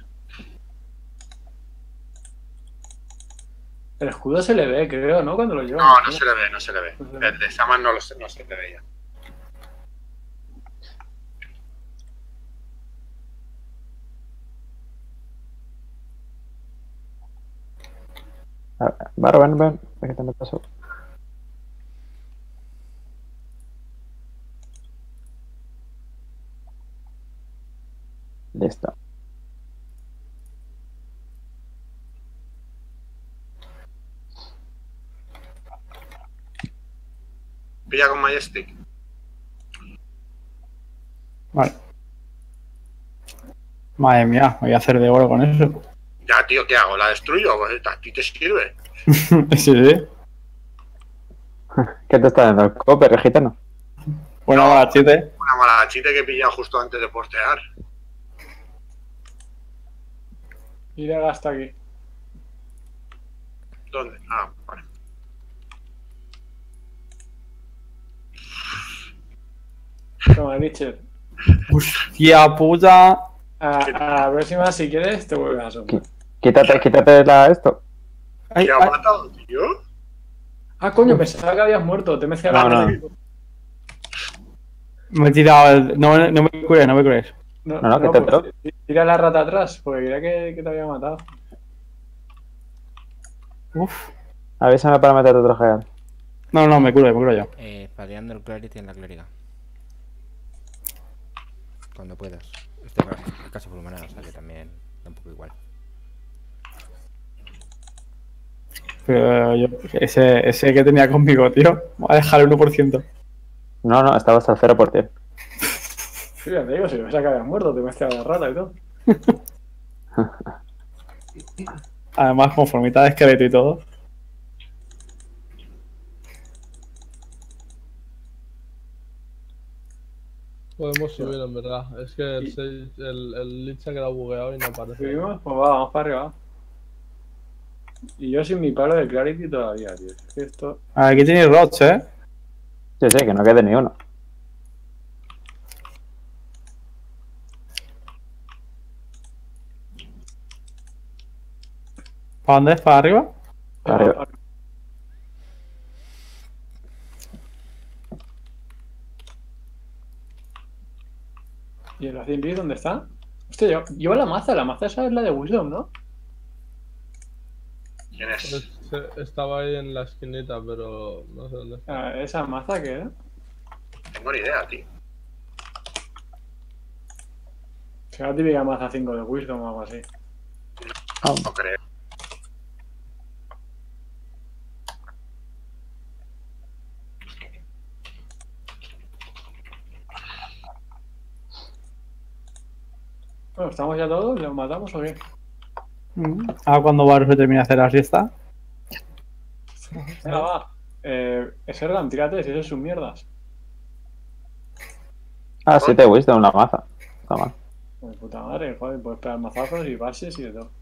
A: El escudo se le ve, creo, ¿no? Cuando lo lleva.
E: No, no se le ve, no se le ve.
A: No se le ve.
E: El de Saman no se le veía.
C: A ver, Barro, ven, que te me paso. Listo.
E: Pilla con Majestic.
D: Vale. Madre mía, voy a hacer de oro con eso.
E: Ya, tío, ¿qué hago? ¿La destruyo? Pues a ti te sirve.
D: Sí, sí.
C: ¿Qué te está dando? ¿Copper, gitano?
D: Bueno, mala chiste.
E: Una mala chite que he pillado justo antes de postear.
A: Mira hasta aquí.
E: ¿Dónde? Ah, vale.
A: Toma, Richard.
D: Hostia puta.
A: A la próxima, si quieres, te vuelves a asomar.
C: Quítate esto.
D: Ay,
E: ¿Qué ha
D: ay.
E: matado, tío?
A: Ah, coño, pensaba que habías muerto. Te me he
C: No, no.
D: Me he tirado el... No me cures, no me cures.
C: No, que te
A: pues, tira la rata atrás, porque creía que te había matado.
D: Uf.
C: Avísame para meterte otro geal.
D: No, me curo yo.
B: Padeando el Clarity en la clériga. Cuando puedas. Este es casi fulminado, o sea que también da un poco igual.
D: Pero yo... Ese que tenía conmigo, tío. Voy a dejar el 1%.
C: No, estabas al 0%.
A: Sí, ya te digo, si pensaba que habías muerto, te mezclas la rata y todo.
D: Además, con formita de esqueleto y todo.
F: Podemos subir, en verdad. Es que el Lich se ha quedado bugueado y no aparece.
A: ¿Subimos? Pues vamos para arriba. Y yo sin mi palo de Clarity todavía, tío. Es que esto...
D: Aquí tenéis rods,
C: Sí, sí, que no quede ni uno.
D: ¿Para dónde es? ¿Para arriba?
C: Para arriba.
A: ¿Y el Acid Beast dónde está? Hostia, lleva la maza esa es la de Wisdom, ¿no?
E: ¿Quién es?
F: Estaba ahí en la esquinita, pero no sé dónde está.
A: Ah, ¿esa maza qué era?
E: No tengo ni idea, tío.
A: Será la típica maza 5 de Wisdom o algo así.
E: No creo.
A: Bueno, ¿estamos ya todos? ¿Los matamos o qué?
D: Ahora cuando Varus se termine de hacer la siesta.
A: Venga, va. Sergan, tírate, si eso es sus mierdas.
C: Ah, 7 Wisdom, una maza. Está mal.
A: De puta madre, joder, puedes pegar mazazos y bases y de todo.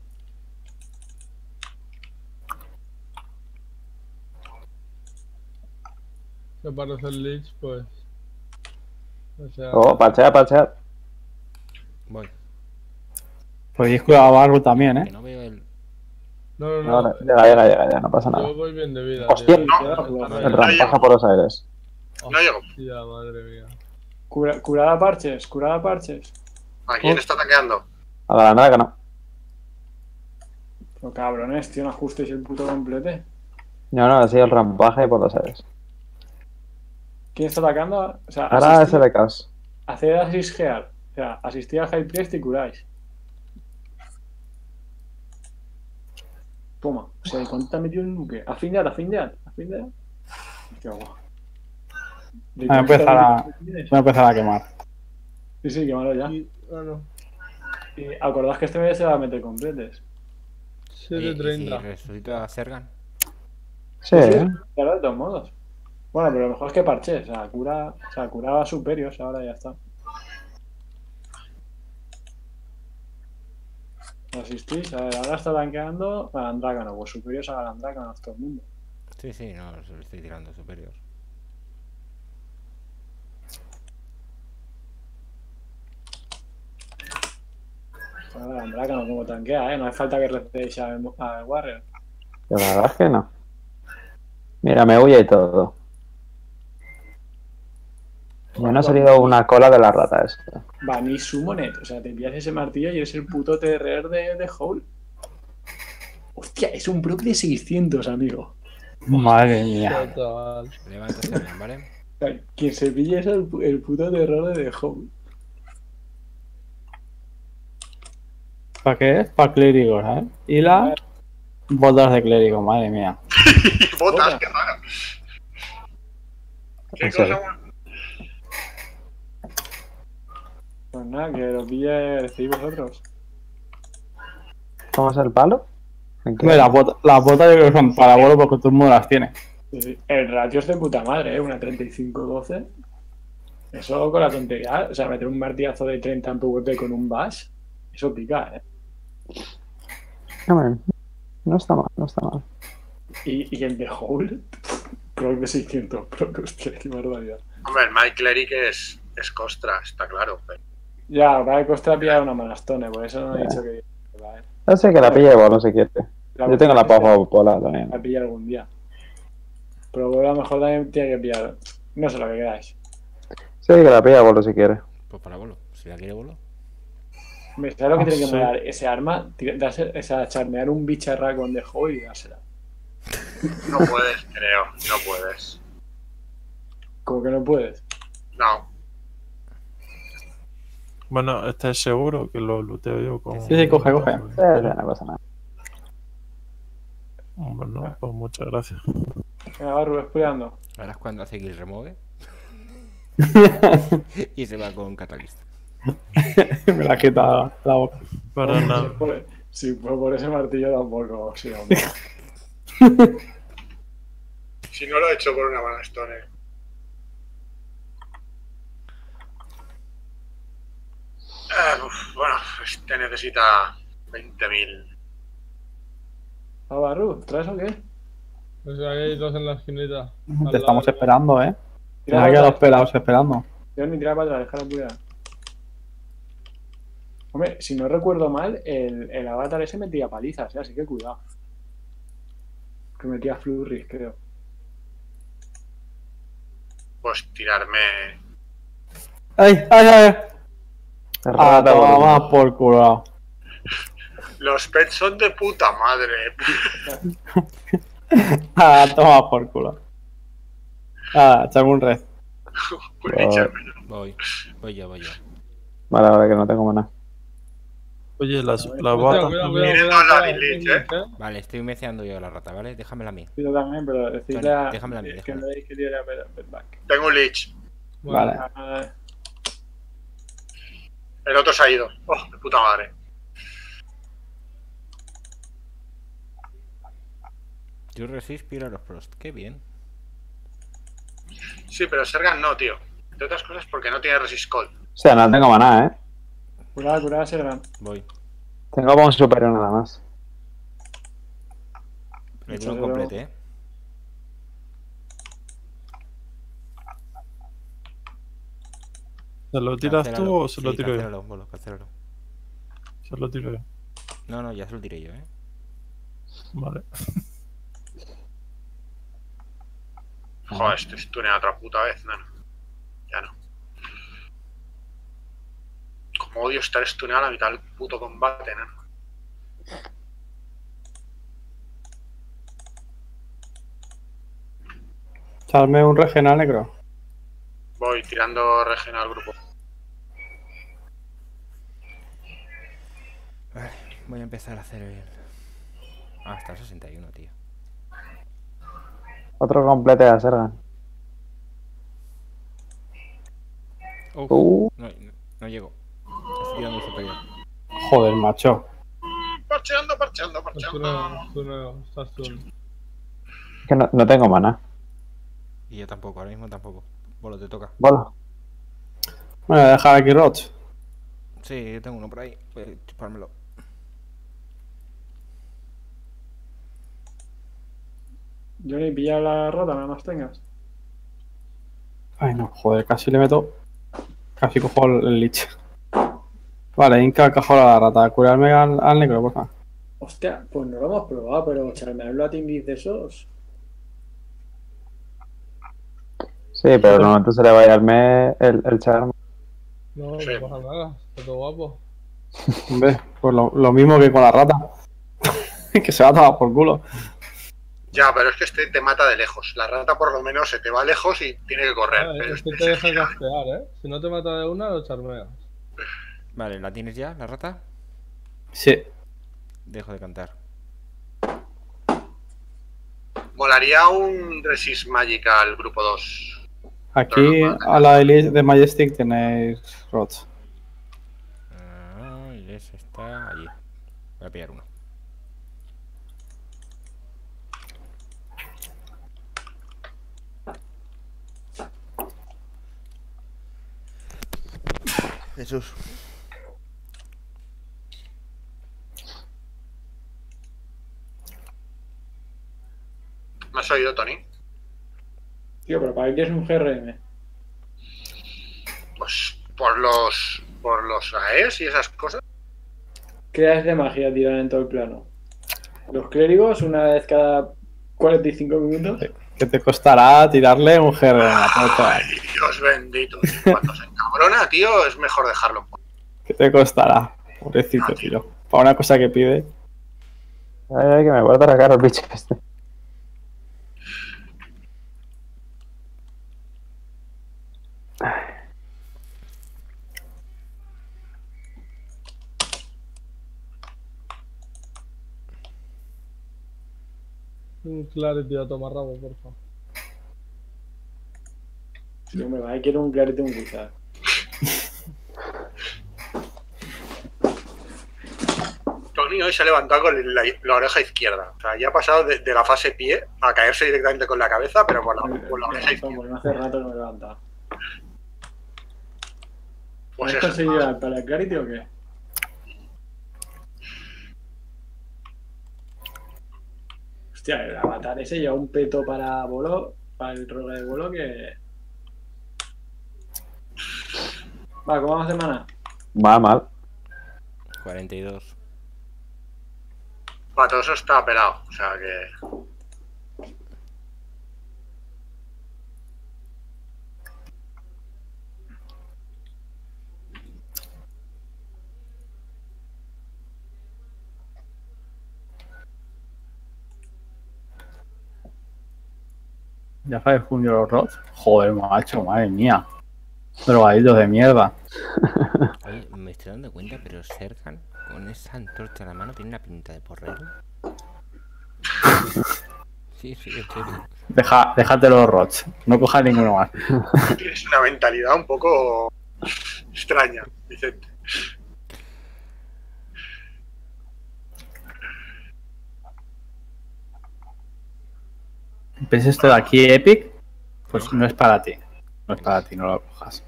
F: Si aparece el Lich, pues... O sea...
C: Oh, parchear.
B: Voy.
D: Podéis cuidar a Varus también,
B: Que no veo el.
F: No.
C: No, llega, no pasa nada.
F: Yo voy bien de vida,
C: Hostia,
F: tío.
C: El rampaja por los aires.
E: No llego.
F: Hostia, madre mía.
A: Curada parches.
E: ¿A quién está tanqueando?
C: A la nada que no.
A: Pero cabrones, tío, no ajustéis el puto complete.
C: No, ha sido el rampaje por los aires.
A: ¿Quién está atacando? O sea,
C: Ahora es el de caos.
A: haced asisgear. O sea, asistid al High Priest y curáis. Toma. O sea, ¿cuánto te ha metido el nuke? A fin de Hostia, guau.
D: Voy a empezar a quemar.
A: Sí, quémalo ya.
F: No.
A: Y acordad que este mes se va a meter completes.
F: 7:30.
B: Si resucito a Sergan.
C: Sí,
A: Claro, de todos modos. Bueno, pero lo mejor es que parche. O sea, curaba superios, ahora ya está. Asistís, a ver, ahora está tanqueando a Andrácano, pues superiores a Andrácano a todo el mundo.
B: Sí, no, se lo estoy tirando superior.
A: Ahora Andrácano como tanquea, no hace falta que recéis al Warrior.
C: la verdad es que no. Mira, me huye y todo. Ya no ha salido una cola de la rata esta.
A: Baní Summonet, o sea, te pillas ese martillo y eres el puto TRR de Howl. Hostia, es un proc de 600, amigo.
D: Madre mía.
F: Total.
B: Levanta Sergan, ¿vale?
A: O sea, quien se pille es el puto TRR de Howl.
D: ¿Para qué es? Para clérigos, ¿eh? Y las botas de clérigo, madre mía.
E: Botas, qué raro. ¿Qué
C: ¿En serio?
E: cosa?
A: Pues nada, que lo pille, decidís vosotros.
C: ¿Cómo es el palo? ¿En qué?
D: Hombre, las botas yo creo que son para vuelo porque todo el mundo las tiene.
A: Sí. El ratio es de puta madre, una 35-12. Eso con la tontería, o sea, meter un martillazo de 30 en PvP con un bash, eso pica,
C: Hombre, no está mal.
A: Y el de Howl, proc de 600, proc, hostia, qué barbaridad.
E: Hombre, el Mike Cleric es Costra, está claro. Pero...
A: Ya, va a costar pillar una Malastone, por eso no he dicho que... Vale.
C: No sé que la pille Bolo si quiere. Yo tengo la paja pola también.
A: La pilla algún día. Pero bueno, a lo mejor también tiene que pillar. No sé lo que queráis.
C: Sí, que la pilla Bolo si quiere.
B: Pues para bolo. Si la quiere bolo.
A: ¿Sabes lo que tiene que
D: Sí.
A: molar? Ese arma, charmear un bicharraco de Howl y dársela.
E: No puedes, creo. No puedes.
A: Como que no puedes.
E: No.
G: Bueno, ¿estás seguro que lo looteo yo con...?
D: Sí, coge.
C: Sí, no pasa nada.
G: Bueno, pues muchas gracias.
A: Venga, va Rubén peleando.
B: Ahora es cuando hace kill remove. Y se va con Catalyst.
D: Me la quita la boca.
G: Para nada.
A: Si fue por ese martillo tampoco, sí, hombre.
E: Si no lo he hecho por una mala stone. Bueno, este necesita 20.000.
A: ¿A Barru? ¿Traes o qué?
F: Pues ahí hay dos en la esquinita.
D: Te estamos esperando, ¿eh?
A: Tira
D: Tienes aquí a
A: para
D: los pelados esperando.
A: Yo ni tira para atrás, déjala pura. Hombre, si no recuerdo mal, el avatar ese metía palizas, así que cuidado. Que metía flurries, creo.
E: Pues tirarme.
D: ¡Ay, ay, ay! Ah,
C: Rata,
D: toma
C: boludo.
D: más por culo.
E: Los pets son de puta madre.
D: Ah, toma por culo. Ah, echame un red.
E: Pues échamelo.
B: Voy yo.
C: Vale, ahora que no tengo maná.
G: Oye, la
F: Hostia,
G: bota.
E: Miren dos la Lich,
B: Vale, estoy meceando yo a la rata, ¿vale? Déjamela a mí.
A: Yo también, pero decirle
B: Tony,
A: a...
B: déjamela a mí,
A: Es que
B: déjamela.
A: me deis que tire a bedback.
E: Tengo un Lich.
D: Vale.
E: El otro se ha ido. Oh, de puta madre.
B: You resist Pyro Frost. Qué bien.
E: Sí, pero Sergan no, tío. Entre otras cosas porque no tiene resist call.
C: O sea, no tengo maná, ¿eh?
A: Curada, Sergan.
B: Voy.
C: Tengo como un superior nada más.
B: Le tiro un complete, ¿eh?
G: ¿Se lo tiras tú o se lo tiro yo?
B: Cancélalo, bolo, cancélalo.
G: Se lo tiro yo.
B: No, ya se lo tiré yo, ¿eh?
G: Vale.
E: Joder, este stunea otra puta vez, no. Ya no. Como odio estar stuneado a la mitad del puto combate, ¿no?
D: Echarme un regional negro.
E: Voy tirando regen al grupo.
B: Vale, voy a empezar a hacer el... Ah, está el 61, tío.
C: Otro complete a Sergan.
B: Uf, no llego. Estoy tirando el superior.
D: Joder, macho.
E: Parcheando.
F: Estás tú.
C: Es que no tengo maná.
B: Y yo tampoco, ahora mismo tampoco. Bolo, te toca.
C: Bolo.
D: Bueno, voy a dejar aquí Roch.
B: Sí, yo tengo uno por ahí. Voy a chupármelo.
A: Yo ni he pillado la rata, nada más tengas.
D: Ay, no, joder, casi le meto. Casi cojo el Lich. Vale, Inca, cajo a la rata. Curarme al negro, por favor.
A: Hostia, pues no lo hemos probado, pero charmearlo a Tindiz de esos.
C: Sí, pero de momento se le va a ir el charm.
F: No,
E: Sí.
F: no pasa nada. Está todo guapo.
D: Hombre, pues lo mismo que con la rata. Que se va a tomar por culo.
E: Ya, pero es que este te mata de lejos. La rata por lo menos se te va lejos y tiene que correr. Pero
F: Este
E: este
F: te deja
E: se gira.
F: castear, ¿eh? Si no te mata de una, lo charmeas.
B: Vale, ¿la tienes ya, la rata?
D: Sí.
B: Dejo de cantar.
E: Molaría un Resist Magic al grupo 2.
D: Aquí a la de Majestic tenéis Roch.
B: Ah, y ese está allí. Voy a pillar uno. Jesús.
E: ¿Me has oído, Tony?
A: Tío, pero ¿para qué es un GRM?
E: Pues por los AES y esas cosas.
A: ¿Qué es de magia tiran en todo el plano? Los clérigos, una vez cada 45 minutos.
D: ¿Qué te costará tirarle un GR en la puerta?
E: Ay, Dios bendito. Cuando se encabrona, tío, es mejor dejarlo en paz.
D: ¿Qué te costará? Pobrecito, tío. Para una cosa que pide.
C: Ay, que me guarda la cara el bicho este.
F: Un clarity a tomar rabo, por favor.
A: Yo me va, quiero un clarete un wizard.
E: Tony hoy se ha levantado con la oreja izquierda. O sea, ya ha pasado de la fase pie a caerse directamente con la cabeza, pero con la oreja izquierda.
A: Bueno, hace rato que me he levantado.
E: Pues
A: ¿Has
E: eso.
A: conseguido el para el Clarity o qué? Hostia, el avatar ese lleva un peto para bolo, para el rogue de bolo que... Va, ¿cómo vamos de mana?
C: Va mal.
B: 42.
E: Todo eso está pelado. O sea que.
D: Ya sabes, fundió los rots. Joder, macho, madre mía. Drogaditos de mierda.
B: Oye, me estoy dando cuenta, pero Serkan con esa antorcha en la mano tiene una pinta de porrero. Sí, en serio.
D: Déjate los rots. No cojas ninguno más.
E: Tienes una mentalidad un poco extraña, Vicente.
D: ¿Ves esto de aquí, Epic? Pues no es para ti. No es para ti, no lo cojas.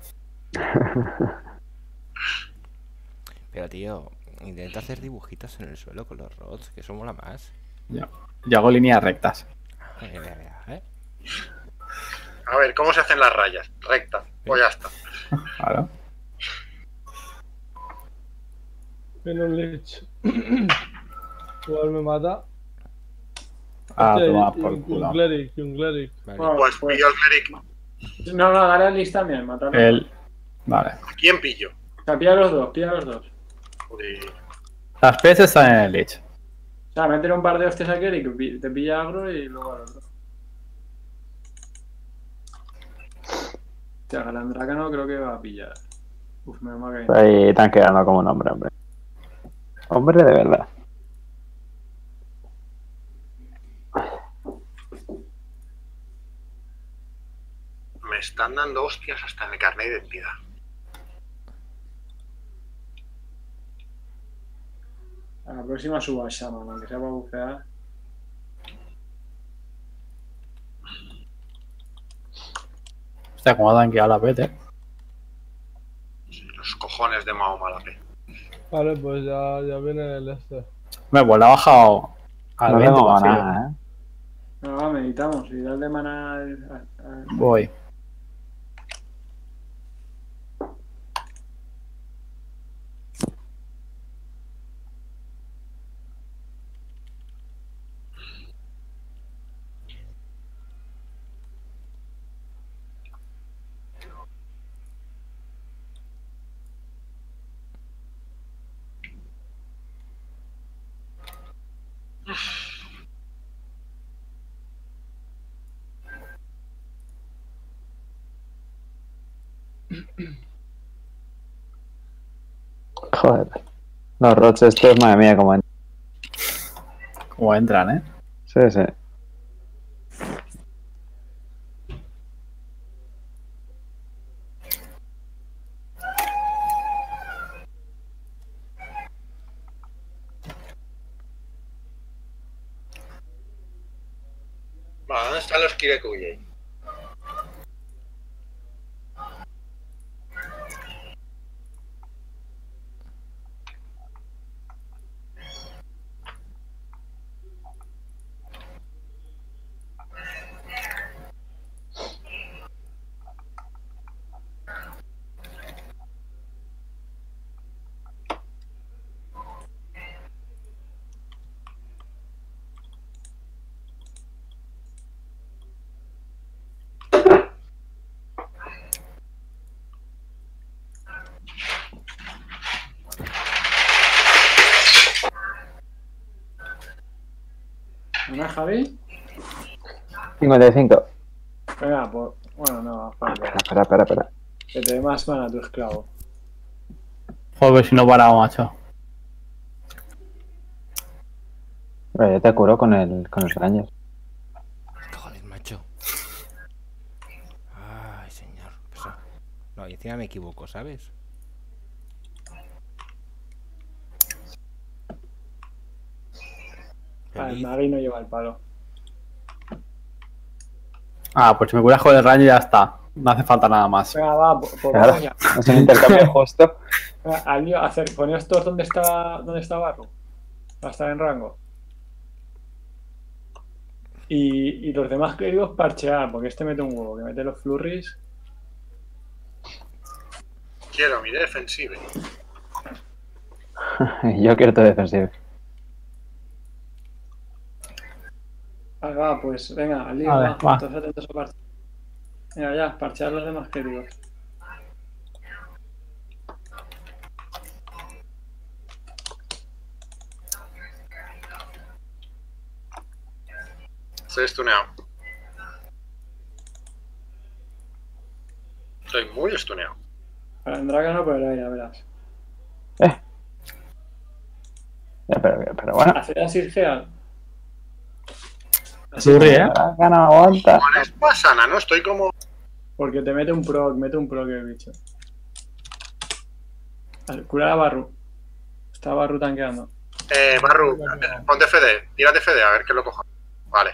B: Pero tío, intenta hacer dibujitos en el suelo con los rods, que eso mola más.
D: Yo hago líneas rectas.
B: ¿Eh?
E: A ver, ¿cómo se hacen las rayas? Recta. Pues ya está.
D: Claro.
F: Viene un Lich. Igual me mata.
D: Ah,
F: Hostia,
D: toma
F: y
D: por
F: un
D: culo.
F: Cleric, y un Cleric.
B: Vale.
A: Bueno,
E: Pues
A: pues...
E: pillo el cleric.
A: No, dale al list también, matarlo.
D: Vale.
E: ¿A quién pillo?
A: O sea, pilla los dos, pilla los dos.
E: Joder.
D: Las peces están en el Lich.
A: O sea, meter un par de hostias a Kerry que te pilla agro y luego al otro. Hostia, Galandraka no creo que va a pillar. Uf, me va a caer.
C: Ahí te han quedado como un hombre, hombre. Hombre de verdad.
E: Me están dando hostias hasta en el carnet de identidad.
A: A la próxima suba a Shaman, aunque sea para bufear.
D: Hostia, cómo han quedado la pete.
E: Los cojones de Mahoma la P.
F: Vale, pues ya viene el este.
D: Pues la ha bajado al
C: No
D: 20.
C: tengo
D: así.
C: nada, ¿eh?
A: No, va, meditamos. Y dale de mana.
D: Voy.
C: Joder. Los rots estos, madre mía, como...
D: Cómo entran, ¿eh?
C: Sí, sí.
E: Vale, ¿dónde están los Kirekuyei?
A: ¿No, Javi?
C: 55.
A: Venga, pues. Bueno, no, falta.
C: Espera.
A: Que te dé más mana tu esclavo.
D: Joder, si no paraba, macho.
C: Pero yo te curo con los daños.
B: Joder, macho. Ay, señor. Pesado. No, y encima me equivoco, ¿sabes?
A: Ah, el
B: Feliz.
A: Magui no lleva el palo.
D: Ah, pues si me curas con el rayo ya está. No hace falta nada más.
A: Venga, va, pues
C: Claro,
A: vamos ya.
C: es un intercambio justo.
A: Venga, al lío, poneos todos donde está Barru. Va a estar en rango. Y los demás queridos parchear, porque este mete un huevo, que mete los flurries.
E: Quiero mi defensive.
C: Yo quiero tu defensivo.
A: Vale, va, pues venga, al lío,
D: Vale,
A: va,
D: va.
A: todos atentos a parchear. Venga, ya, parchear los demás queridos.
E: Estoy stuneado. Estoy muy stuneado.
A: Para el dragón no, pero ya verás.
C: Ya, pero bueno.
A: Hacer así Geal.
D: Surri, ¿eh?
C: Draga no aguanta.
E: Con es pasana, ¿no? Estoy como...
A: Porque te mete un proc el bicho. Curar a Barru. Está Barru tanqueando.
E: Barru, ponte FD. Tírate FD, a ver que lo coja. Vale.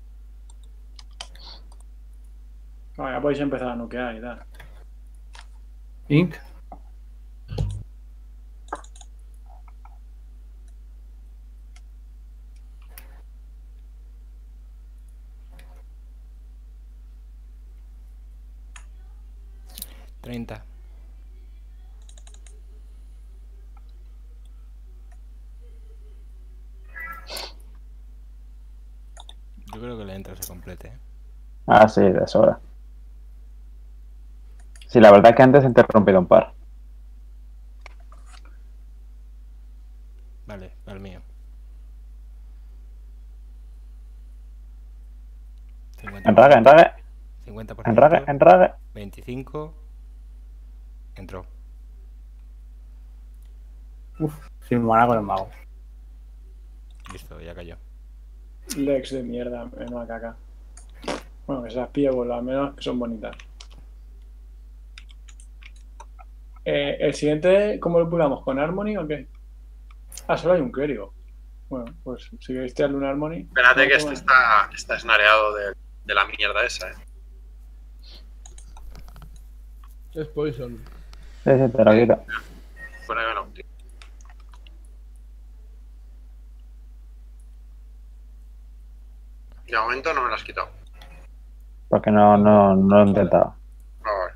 A: Vale, ya podéis empezar a nukear y tal.
D: Inc.
B: ¿30? Yo creo que la intro se complete, ¿eh?
C: Ah, sí, de sobra. Sí, la verdad que antes he interrumpido un par.
B: Vale, al mío. 50%.
C: Enrague.
B: 50%.
C: Enrague.
B: 25. Entró.
D: Sin mana con el mago.
B: Listo, ya cayó.
A: Lex de mierda, menuda caca. Bueno, que se las pille al menos que son bonitas. El siguiente, ¿cómo lo pulamos? ¿Con Harmony o qué? Ah, solo hay un clérigo. Bueno, pues si queréis tirarle un Harmony.
E: Espérate que este está snareado de la mierda esa,
F: Es poison.
C: Sí, te lo quito.
E: Fuera que no, tío. De momento no me lo has quitado.
C: Porque no lo he intentado.
E: Ah, vale.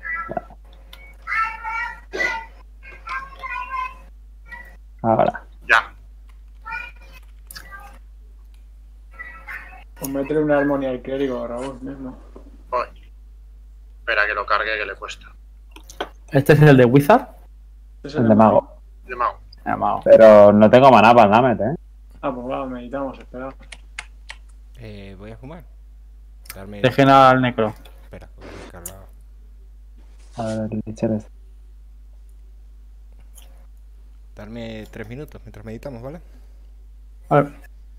C: Ahora.
E: Ya.
A: Pues métele un Harmony al clérigo, Raúl, mismo.
E: Voy. Espera que lo cargue, que le cuesta.
D: Este es el de Wizard.
A: Es
C: El de mago.
E: De mago.
D: El mago.
C: Pero no tengo maná para el Namet, ¿eh?
A: Ah, pues va, meditamos, espera.
B: Voy a fumar. Darme...
D: Dejen al necro.
B: Espera, voy a buscar la...
C: A ver, el Licher este.
B: Darme 3 minutos mientras meditamos, ¿vale?
D: Vale.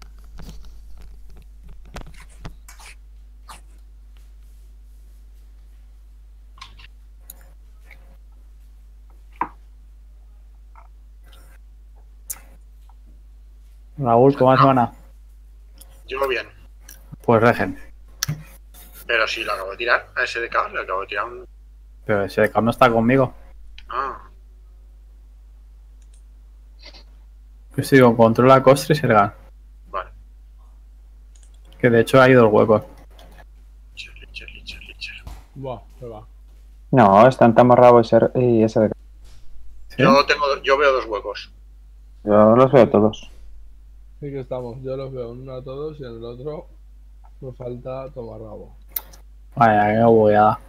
D: Raúl, ¿cómo has semana?
E: Yo bien.
D: Pues regen.
E: Pero si lo acabo de tirar a SDK, le acabo de tirar un...
D: Pero ese de no está conmigo.
E: Ah,
D: Yo estoy con controla Costre y Sergan.
E: vale.
D: Que de hecho hay 2 huecos.
E: Licher.
F: Buah, se va.
C: No, están Tamarrabo y ese de...
D: ¿Sí?
E: Yo veo 2 huecos.
C: Yo los veo todos.
F: Sí que estamos. Yo los veo en uno a todos y en el otro me falta tomar rabo.
D: Vaya, qué bugueada.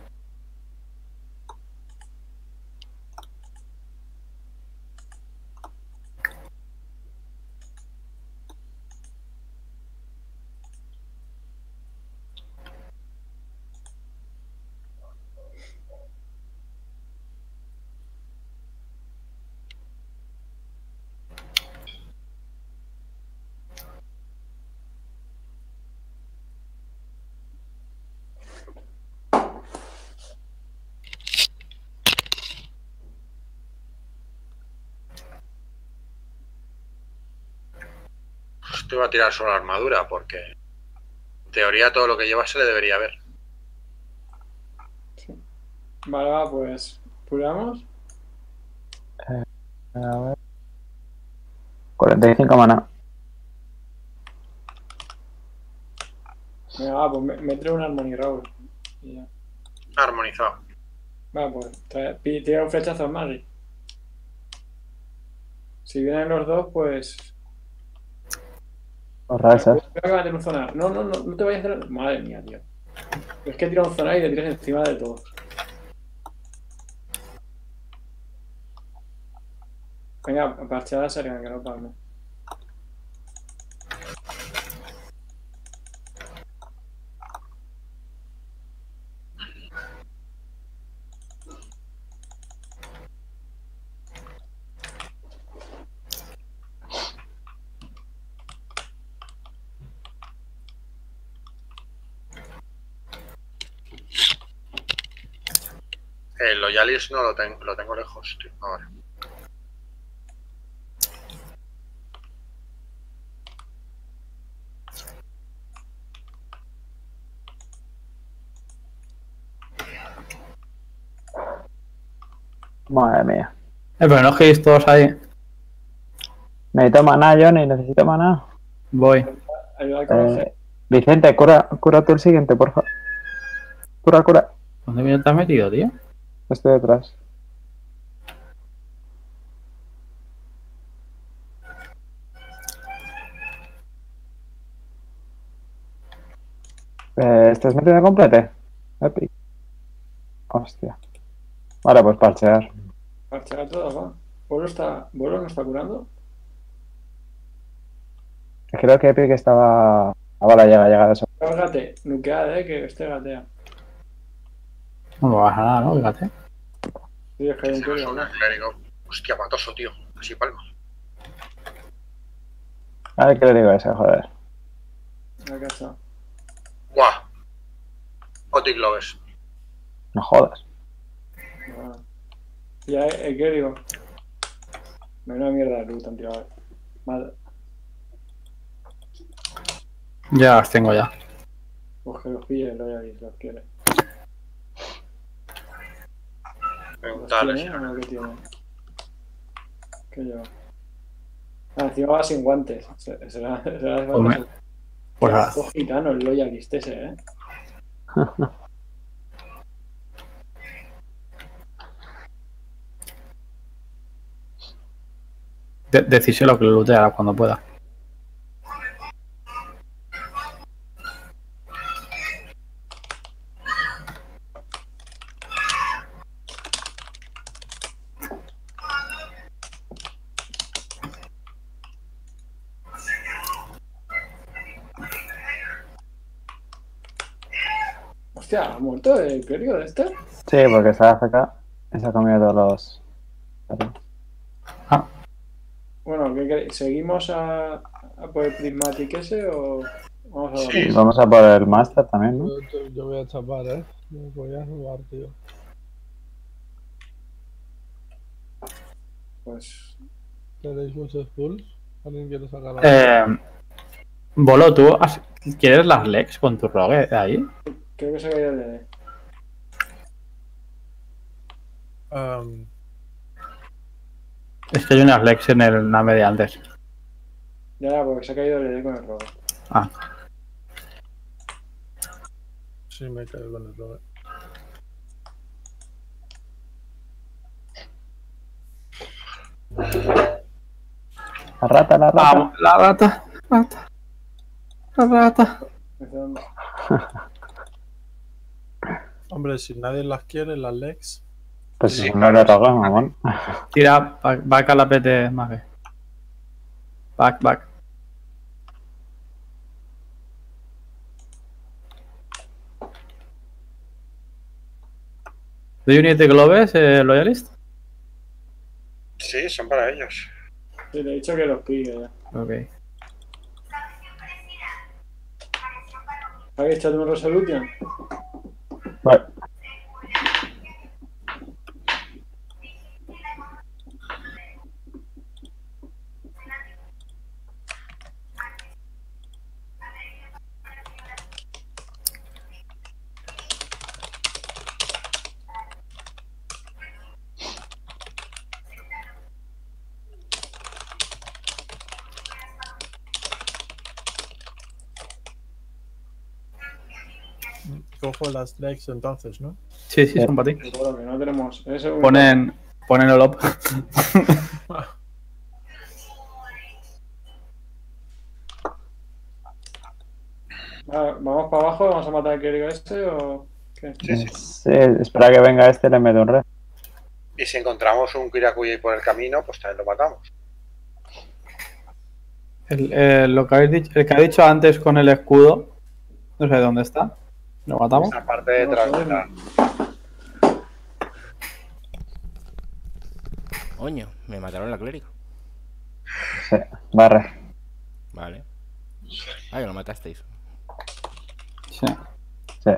E: Te voy a tirar solo la armadura porque en teoría todo lo que llevas se le debería ver.
A: Sí, Vale, va, pues. ¿Pulamos?
C: A ver. 45 mana.
A: Venga, va, pues me trae un Harmony Roll. Y ya.
E: Armonizado.
A: Va, pues. Tira un flechazo al Magri. Si vienen los dos, pues.
C: Los risers.
A: Voy a meter un zonar. No, no te vayas a hacer. Madre mía, tío. Es que tira un zonar y te tiras encima de todos. Venga, parcheada sería que no palme.
E: El Loyalis no lo tengo lejos, tío. Ahora.
C: Madre mía.
D: Pero no os quedéis todos ahí.
C: Necesito maná, Johnny, necesito maná.
D: Voy.
A: Ayuda con los
C: Vicente, cura tú el siguiente, por favor. Cura.
D: ¿Dónde me has metido, tío?
C: Estoy detrás. ¿Estás metiendo complete? Epic. Hostia. Vale, pues parchear.
A: parchear todas, va. ¿Bolo no está curando?
C: Creo que Epic estaba... Ahora llega de eso.
A: Cárgate, nuquead, que este gatea.
D: No lo vas a nada, ¿no? Fíjate.
A: Sí, es que hay un
E: Es
A: clérigo,
E: un
A: ¿no?
E: clérigo. Hostia, patoso, tío. Así palma.
C: A ver qué le digo a ese, joder.
A: Acá está.
E: Guau. Otic lo ves.
C: No jodas.
A: Ah. Ya, el clérigo. Me da una mierda de luz, tío. Madre.
D: Ya las tengo ya.
A: Pues que los pille, lo ya los quiere. ¿Los
E: Preguntarle si
A: tiene
E: no.
A: o qué tiene? ¿Qué lleva? Ah, encima va sin guantes. Será
D: Hombre. Pues nada.
A: Qué gitano el loyalist ese,
D: Decíselo que lo looteará cuando pueda.
A: Hostia, ¿ha muerto el clérigo de este?
C: Sí, porque estaba AFK y se ha comido todos los...
A: Bueno, ¿qué queréis? ¿Seguimos a por el Prismatic ese o vamos a
E: Sí.
A: dormir?
C: Vamos a por el Master también, ¿no?
F: Yo voy a chapar, me voy a jugar, tío.
A: Pues
F: ¿Tenéis muchos pulls? ¿Alguien quiere sacar algo?
D: Bolo, ¿tú quieres las legs con tu rogue ahí?
A: creo que se ha caído el DD.
D: Es que hay unas legs en el nave de antes.
A: Ya, porque se ha caído el DD con el robo.
D: Ah,
G: Sí, me caigo con el rogue.
C: La rata.
D: vamos, la rata. La rata.
A: ¿Desde dónde?
G: Hombre, si nadie las quiere, las legs.
C: Pues
E: Sí,
C: si no
E: claro,
C: le
E: sí.
C: rogas, mamón.
D: Tira back a la PT, Mage. Back. ¿Do you need the gloves, loyalist?
E: Sí, son para ellos.
A: Sí, le he dicho que los pille ya.
D: Ok.
A: ¿Habéis echado un Resolution?
C: Vale.
G: cojo las legs entonces, ¿no?
D: Sí, sí, son para ti.
A: Seguro que no tenemos. Ese
D: Ponen el op.
A: ¿Vamos para abajo? ¿Vamos a matar al clérigo este o qué?
E: Sí, sí.
C: Sí, espera que venga este y le meto un red.
E: Y si encontramos un Kirakuya por el camino, pues también lo matamos.
D: Lo que habéis dicho, el que ha dicho antes con el escudo, no sé dónde está. Lo matamos.
E: Esa parte detrás de la...
B: Coño, me mataron la clérigo.
C: Sí, barre.
B: Vale. Ah, que lo matasteis.
D: Sí.
C: Sí.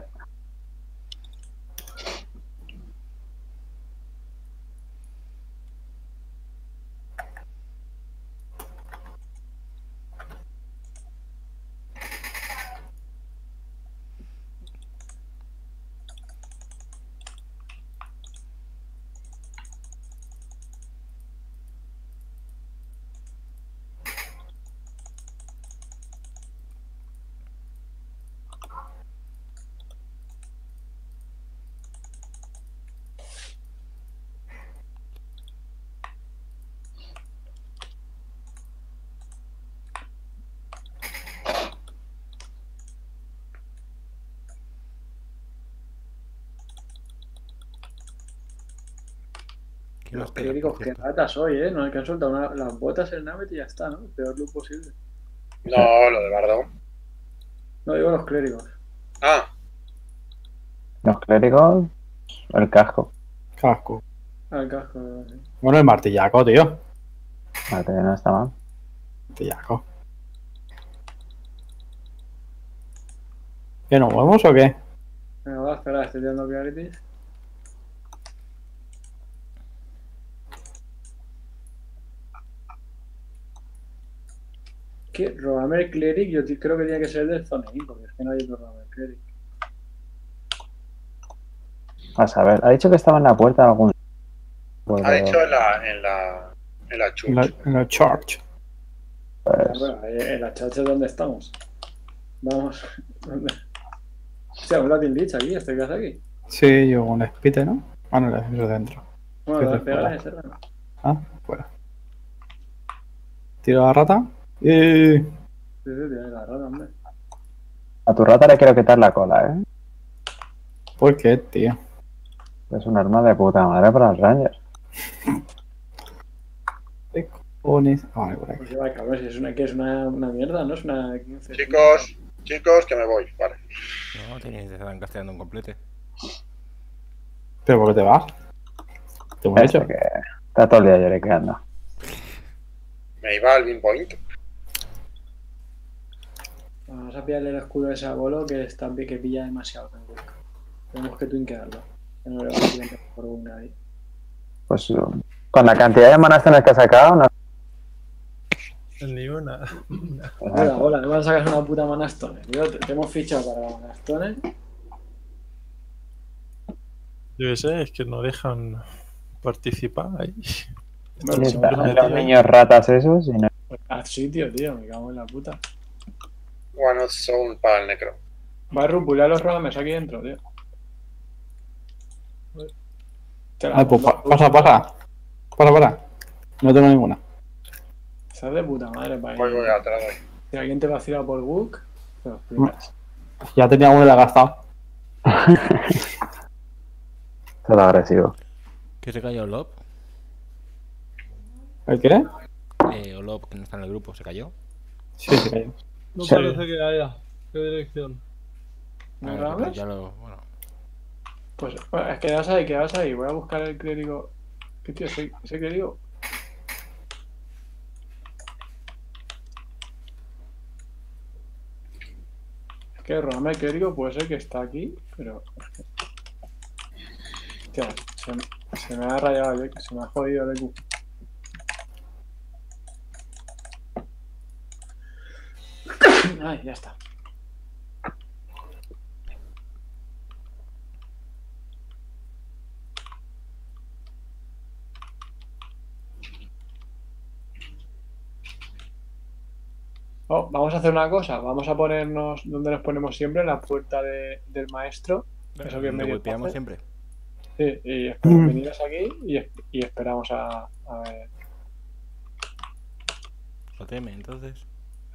B: ¿Qué
A: Los
B: nos queda,
A: clérigos,
B: por
A: qué
B: cierto?
A: ratas hoy, ¿eh? No hay que han soltado las botas en Navet y ya está, ¿no? Peor look posible.
E: No, lo de Bardo.
A: No digo los clérigos.
E: Ah,
C: Los clérigos, el casco.
D: Casco.
A: Al casco, sí.
D: Bueno, el martillaco, tío.
C: Vale, no está mal.
D: Martillaco. ¿Que nos movemos o qué?
A: Venga, va, espera, estoy tirando clarities. ¿Qué? Rogamer Cleric, yo creo que tiene que ser del Zonein, porque es que no hay otro Rogamer Cleric.
C: A saber, ha dicho que estaba en la puerta de algún.
E: ha dicho en la
D: En
E: church.
D: la church.
C: Pues,
A: Bueno, en la chacha es donde estamos. Vamos. ¿Dónde? Hostia, un Latin Lich aquí, este que hace aquí.
D: Sí, yo un espite, ¿no? Ah, no, le es dentro.
A: Bueno,
D: Que
A: pégale
D: fuera.
A: ese rano.
D: Ah, fuera. Tiro a la rata. Y...
A: Sí, tiene la rana, hombre.
C: a tu rata le quiero quitar la cola, ¿eh?
D: ¿Por qué, tío?
C: Es un arma de puta madre para los Rangers.
D: ¿Qué cojones? Ah, vale, por aquí.
A: Pues va, cabrón, si es una mierda, ¿no? Es una 15.
E: Chicos, que me voy. Vale.
B: No, tenéis que estar castellando un complete.
D: ¿Pero por qué te vas? ¿Te hemos
C: Este
D: hecho?
C: que está todo el día lloriqueando.
E: Me iba al Beam Point.
A: Vamos a pillarle el escudo ese a Bolo que pilla demasiado tampoco. Tenemos que twinkearlo. Que no le va a tirar por una ahí.
C: Pues con la cantidad de manastones que ha sacado, no.
G: Ni una.
A: Hola, me vas a sacar una puta manastone. Tío, te hemos fichado para la manastone.
G: Yo qué sé, es que no dejan participar ahí.
A: Bueno,
C: Sí,
A: si
C: están
A: vamos
C: los niños ratas esos y no.
A: a sitio, tío, me cago en la puta.
E: One of Soul para el necro.
A: Va a rupular los rogames aquí dentro, tío.
D: Ay, pues pasa. Para. No tengo ninguna.
A: Estás de puta madre para
E: Voy atrás. Voy.
A: Si alguien te vacila por book, te lo explicas.
D: Ya tenía una y la he gastado.
C: Todo agresivo.
B: ¿Qué se cayó Olop?
D: ¿El qué?
B: Olop, que no está en el grupo, ¿se cayó?
D: Sí, se cayó.
F: No
C: Sí.
F: parece que haya. ¿Qué dirección?
A: ¿No
B: Ah,
A: rogames?
B: ya lo... Bueno.
A: Pues bueno, es que quedas ahí. Voy a buscar el clérigo. ¿Qué tío? Ese clérigo. Es que el rogame clérigo puede ser que está aquí, pero. Hostia, se me ha rayado el EQ, se me ha jodido el EQ. Ay, ya está. Oh, vamos a hacer una cosa. Vamos a ponernos donde nos ponemos siempre, en la puerta del maestro. Eso que es
B: Donde
A: medio
B: golpeamos
A: fácil.
B: siempre.
A: Sí, y veniros aquí y esperamos a ver.
B: Lo teme, entonces.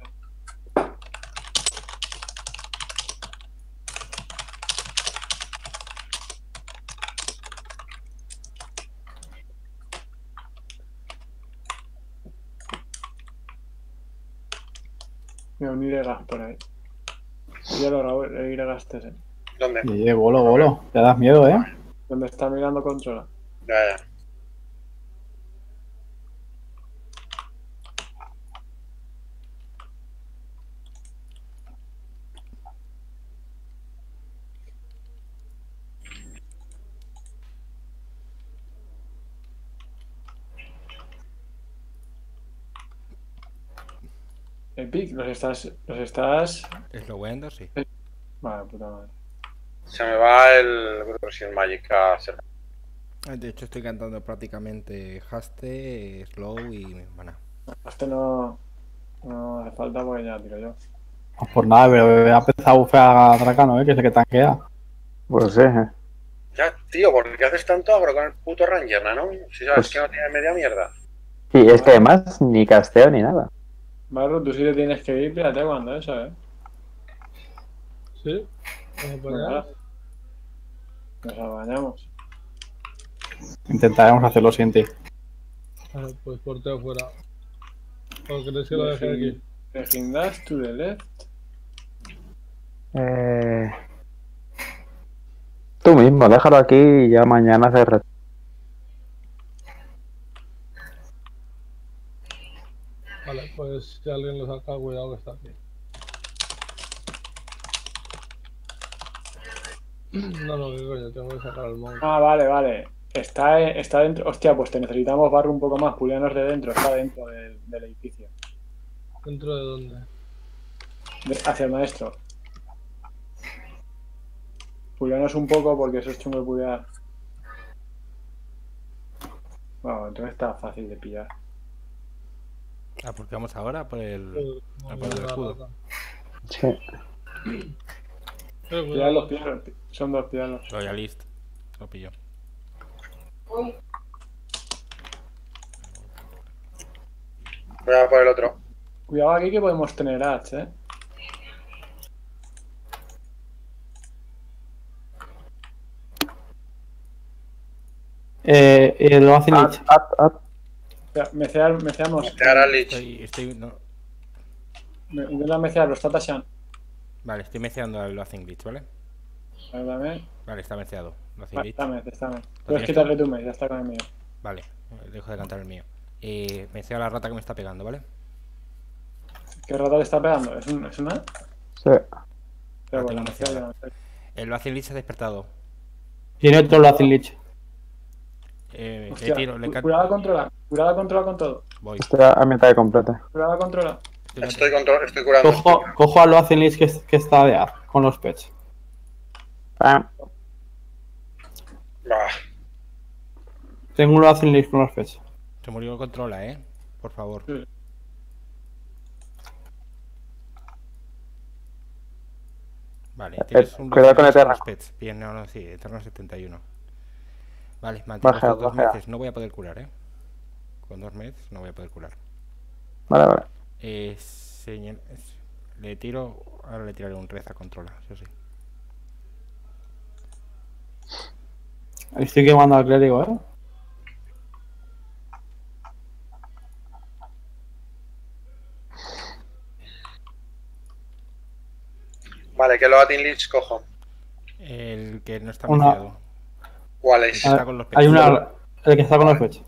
A: Mira, un Iregas por ahí. Ya lo Raúl, el Iregas este.
E: ¿Dónde?
D: Bolo, bolo. Te das miedo, ¿eh?
A: Donde está mirando controla.
E: Ya, ya.
A: Epic, los estás.
B: Slowendo, sí.
A: Vale, puta madre.
E: Se me va el Brutal Magic a ser.
B: De hecho, estoy cantando prácticamente Haste, Slow y Mana.
A: Este no hace falta porque ya tiro yo.
D: Pues por nada, pero ha empezado a bufear a Dracano, que es el que tanquea.
C: Pues sí.
E: Ya, tío, ¿por qué haces tanto agro con el puto Ranger, no? Si sabes
C: Pues-
E: que no tiene media mierda.
C: Y es que además ni casteo ni nada.
A: Barro, tú sí le tienes que ir, fíjate cuando eso,
F: Sí. Vamos para allá.
A: Nos apañamos.
D: Intentaremos hacerlo sin ti.
F: Vale, pues porteo fuera. ¿O crees que lo deje aquí?
A: Begin dash to the left.
C: Tú mismo, déjalo aquí y ya mañana haces
F: Vale, pues si alguien lo saca, cuidado que está aquí. No, qué coño, tengo que sacar al monk.
A: Ah, vale. Está dentro. Hostia, pues te necesitamos barro un poco más. Pulianos de dentro. Está dentro del edificio.
F: ¿Dentro de dónde?
A: Hacia el maestro. Pulianos un poco porque eso es chungo de pulear. Bueno, entonces está fácil de pillar.
B: Ah, porque vamos ahora por el.
F: No,
B: por el
F: la
B: escudo.
F: rata.
C: Sí.
A: Pillarlos, son dos pillarlos.
B: Royalist. Lo pillo.
E: Voy a por el otro.
A: Cuidado aquí que podemos tener ads,
D: Lo hacen Lich.
A: Meceamos.
E: Te hará Lich.
B: Estoy. No.
A: Intenta mecearlo, está Tashan.
B: Vale, estoy meceando al Loathing Glitch, ¿vale?
A: Dame.
B: Vale, está meceado. Loathing
A: Vale,
B: Glitch.
A: está. Puedes
B: tienes
A: quitarle tu mech, ya está con el mío.
B: Vale, dejo de cantar el mío. Meceo a la rata que me está pegando, ¿vale?
A: ¿Qué rata le está pegando? ¿Es una?
C: Sí.
A: Pero
B: La
A: bueno,
B: tengo
A: mecea
B: meceada.
A: ya.
B: El Loathing Glitch se ha despertado.
D: Tiene otro lo hacen Lich.
B: Le
A: Hostia,
B: tiro, le canto.
A: curada controla con todo.
B: Voy.
C: Estoy a mitad de completa.
A: Curada controla.
E: Estoy curando.
D: Cojo a lo hacen Lich que está de ar con los pets.
C: Pam.
E: Bah,
D: Tengo un lo hacen Lich con los pets.
B: Se murió el controla, por favor.
A: Sí.
B: Vale, tienes un
C: cuidado con
B: Loathing
C: Eterna.
B: Glitch con los pets. Bien, no, sí, Eterno 71. Vale, mantengo
C: Baja,
B: estos 2
C: baja.
B: meses. No voy a poder curar, Con 2 meses no voy a poder curar.
C: Vale.
B: Le tiro. Ahora le tiraré un reza controla, eso sí.
D: Estoy quemando al clérigo,
E: vale, que lo Atin Lich cojo.
B: El que no está
D: Una-
B: meciado.
E: ¿Cuál es?
B: Está con los
D: Hay
B: pets.
D: el que está con los pets.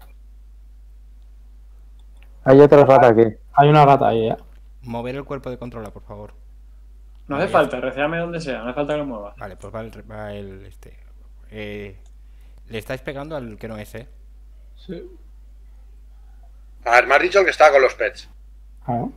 C: Hay otra rata aquí.
D: Hay una rata ahí,
B: Mover el cuerpo de controla, por favor.
A: No hace falta, receame donde sea, no hace falta que lo muevas.
B: Vale, pues va el este. Le estáis pegando al que no es,
F: Sí.
E: A ver, me has dicho el que estaba con los pets.
D: A ver.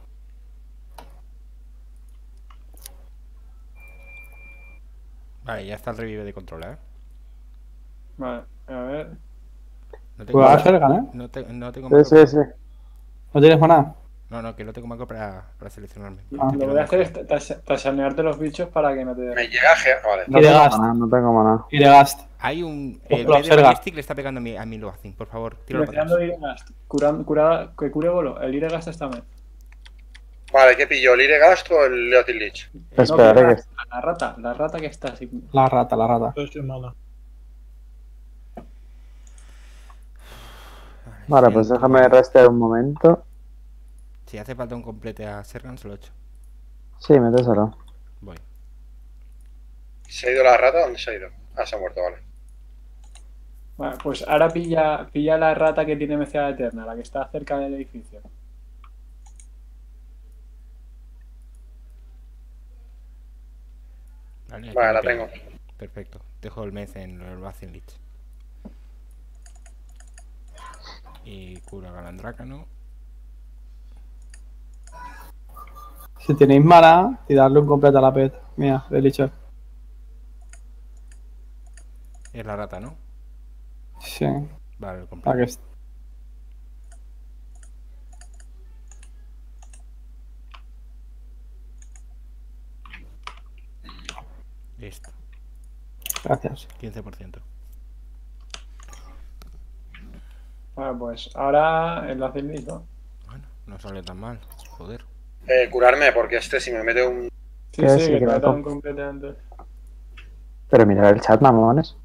B: Vale, ya está el revive de controla,
A: Vale, a ver.
B: No
D: Pues a Sergan,
B: No tengo
C: Sí.
D: ¿No tienes maná?
B: No, que no tengo mango para seleccionarme.
A: Lo que voy a hacer es tasanearte los bichos para que no te...
E: Me llega vale.
C: No
D: Y de
C: tengo
D: gas.
C: maná, no tengo maná.
D: Y de Gast.
B: Hay un...
D: Ojo,
B: El
D: la
B: Blade de
D: observa.
B: Majestic le está pegando a mi Loazin, por favor. Tíralo para
A: Seleccionando
B: atrás.
A: Iregast. Que cure bolo. El Iregast está bien.
E: Vale, ¿qué pillo? ¿El Iregast o el Leotil Lich?
C: Esperaré que...
A: La rata que está así.
D: La rata, la rata.
G: Estoy sin mana.
C: Vale, pues déjame restear un momento.
B: Si hace falta un complete a Sergan, se lo echo.
C: Sí, méteselo.
B: Voy.
E: ¿Se ha ido la rata? ¿Dónde se ha ido? Ah, se ha muerto, vale.
A: Vale, pues ahora pilla la rata que tiene meciada eterna, la que está cerca del edificio.
B: Vale, aquí
E: Vale,
B: me
E: la
B: pego.
E: tengo.
B: Perfecto. Dejo el Mez en el Loazin Lich. Y cura Galandrácano.
D: Si tenéis mana, tirarle un completo a la pet. Mía, de Licher.
B: Es la rata, ¿no?
D: Sí.
B: Vale, el
D: La
B: completo.
D: que es...
B: Listo.
D: Gracias.
B: 15%.
A: Vale, pues ahora el Loazin Lich, ¿no?
B: Bueno, no sale tan mal. Joder.
E: Curarme, porque si me mete un...
A: Sí,
C: Que
A: sí,
C: sí,
A: que
C: que
A: te
C: la
A: metan
C: com-
A: completamente.
C: Pero mirad el chat, mamones.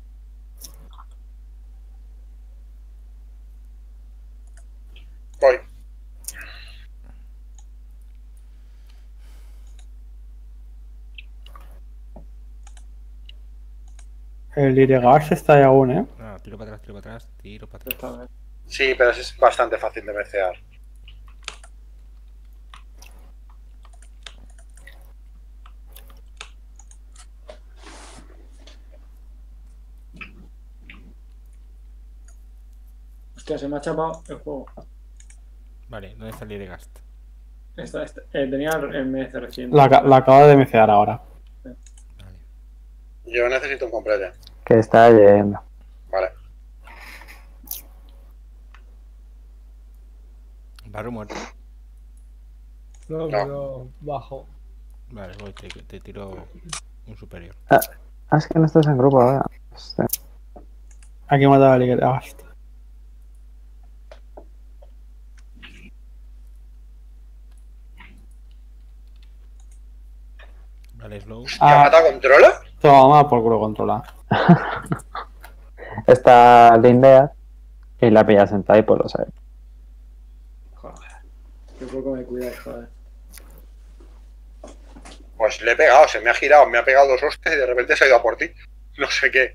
E: Voy.
D: El Iregas está ahí aún, ¿eh?
B: Ah, tiro para atrás, tiro para atrás, tiro para atrás.
A: Está bien.
E: Sí, pero es bastante fácil de mecear.
A: Hostia, se me ha chapado el juego.
B: Vale, ¿dónde está el Iregast?
A: Tenía el mes recién.
D: La acaba de mecear ahora.
B: Vale.
E: Yo necesito un complete.
C: Que está yendo.
E: Vale.
B: Barro muerto.
F: No, pero bajo.
B: Vale, voy, te tiro un superior.
C: Ah, es que no estás en grupo ahora. Hostia.
D: Hay que matar al Iregas.
B: Vale, slow.
E: ¿La rata controla?
D: Toma por culo controla.
C: Está Lindea y la pillas en y pues lo sabes.
A: Joder. Qué poco me cuidáis, joder.
E: Pues le he pegado, se me ha girado, me ha pegado 2 hostias y de repente se ha ido a por ti. No sé qué.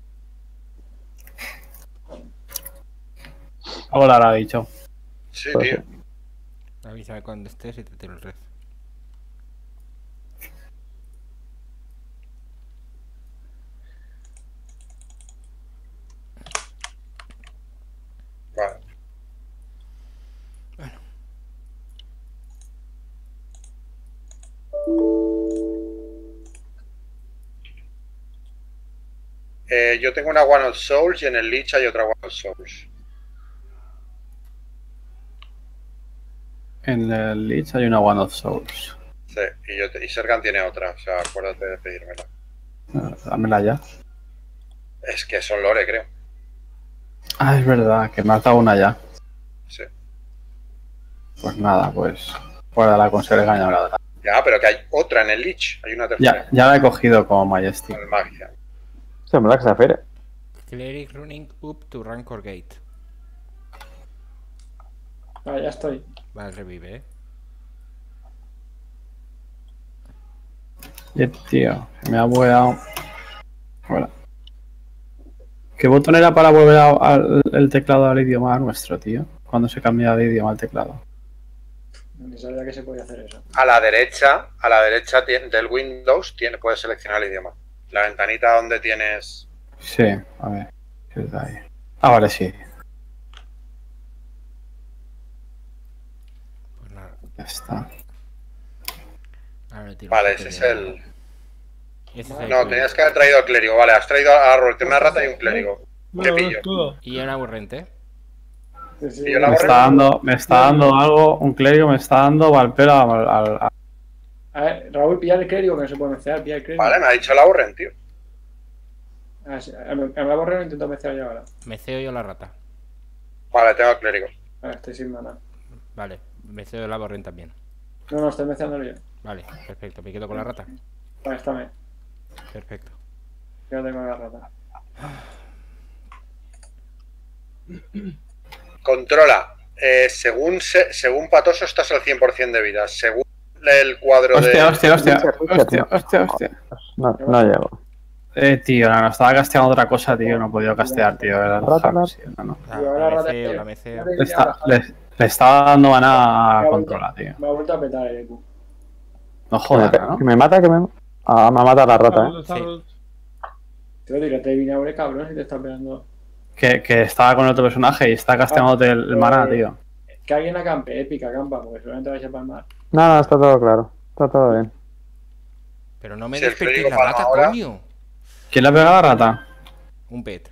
D: Ahora lo ha dicho.
E: Sí,
C: Pues
E: tío.
B: Avísame cuando estés y te tiro el red.
E: Vale. Yo tengo una One of Souls y en el Lich hay otra One of Souls.
D: En el Lich hay una One of Souls.
E: Sí, y Sergan tiene otra, o sea, acuérdate de pedírmela.
D: Dámela ya.
E: Es que son lore, creo.
D: Ah, es verdad, que me has dado una ya.
E: Sí.
D: Pues nada, pues. Fuera la con Sergan y ahora.
E: Ya, pero que hay otra en el Lich. Hay una tercera.
D: Ya la he cogido como Majestic.
E: Con el magia.
C: Se me la Zafire.
B: Cleric running up to Rancor Gate.
A: Vale, ya estoy.
B: Vale, revive,
D: Tío, me ha bugueado. Bueno. ¿Qué botón era para volver el teclado al idioma nuestro, tío? Cuando se cambia de idioma al teclado.
A: Ni sabía que se podía hacer eso.
E: A la derecha del Windows puedes seleccionar el idioma. La ventanita donde tienes...
D: Sí, a ver. ¿Qué es ahí? Ah, vale, sí.
B: Pues nada.
D: Ya está.
B: Ahora le tiro
E: Vale,
B: un
E: ese es
B: superior.
E: el...
B: Ese es el
E: No,
B: cleric.
E: tenías que haber traído al clérigo. Vale, has traído a Robert, una rata y un clérigo. ¿Qué
F: Bueno,
E: pillo?
F: escudo.
B: Y una aburrente.
A: Sí,
E: Y yo la
D: Me
E: borré.
D: me está dando algo, un clérigo me está dando Valpero al.
A: A ver, Raúl, pilla el clérigo que no se puede mezclar, pilla el clérigo.
E: Vale, me ha dicho la borren, tío.
A: Me la borré, intento mezclar yo ahora.
B: Me ceo yo la rata.
E: Vale, tengo clérigo.
A: Vale, estoy sin mana.
B: Vale, me ceo la borren también.
A: No, estoy mezclándolo yo.
B: Vale, perfecto. Me quedo con la rata.
A: Vale, está
B: Perfecto.
A: yo tengo la rata.
E: Controla. Según Patoso estás al 100% de vida. Según el cuadro
D: Hostia.
E: de...
C: No llego.
D: Tío, no, estaba casteando otra cosa, tío. No he podido castear, tío. Era el
C: Rata,
D: hack, sí, no.
A: Y ahora
B: La
A: rata,
B: meceo,
A: tío.
B: la meceo.
D: Le estaba dando mana a Controla, tío.
A: Me ha vuelto a petar el EQ.
D: No jodas, ¿no?
C: Que me mata, Ah, me ha matado la rata,
F: Harold, Harold.
A: Te lo diré, te vinagre, cabrón, si te está pegando.
D: Que estaba con otro personaje y está casteándote el maná, tío.
A: Que alguien acampe, épica, campa, porque seguramente vais a palmar.
C: No, está todo claro. Está todo bien.
B: Pero no me
E: Si el
B: despertéis
E: clérigo
B: la
E: palma
B: rata,
E: ahora-
B: coño.
D: ¿Quién le ha pegado a la rata?
B: Un pet.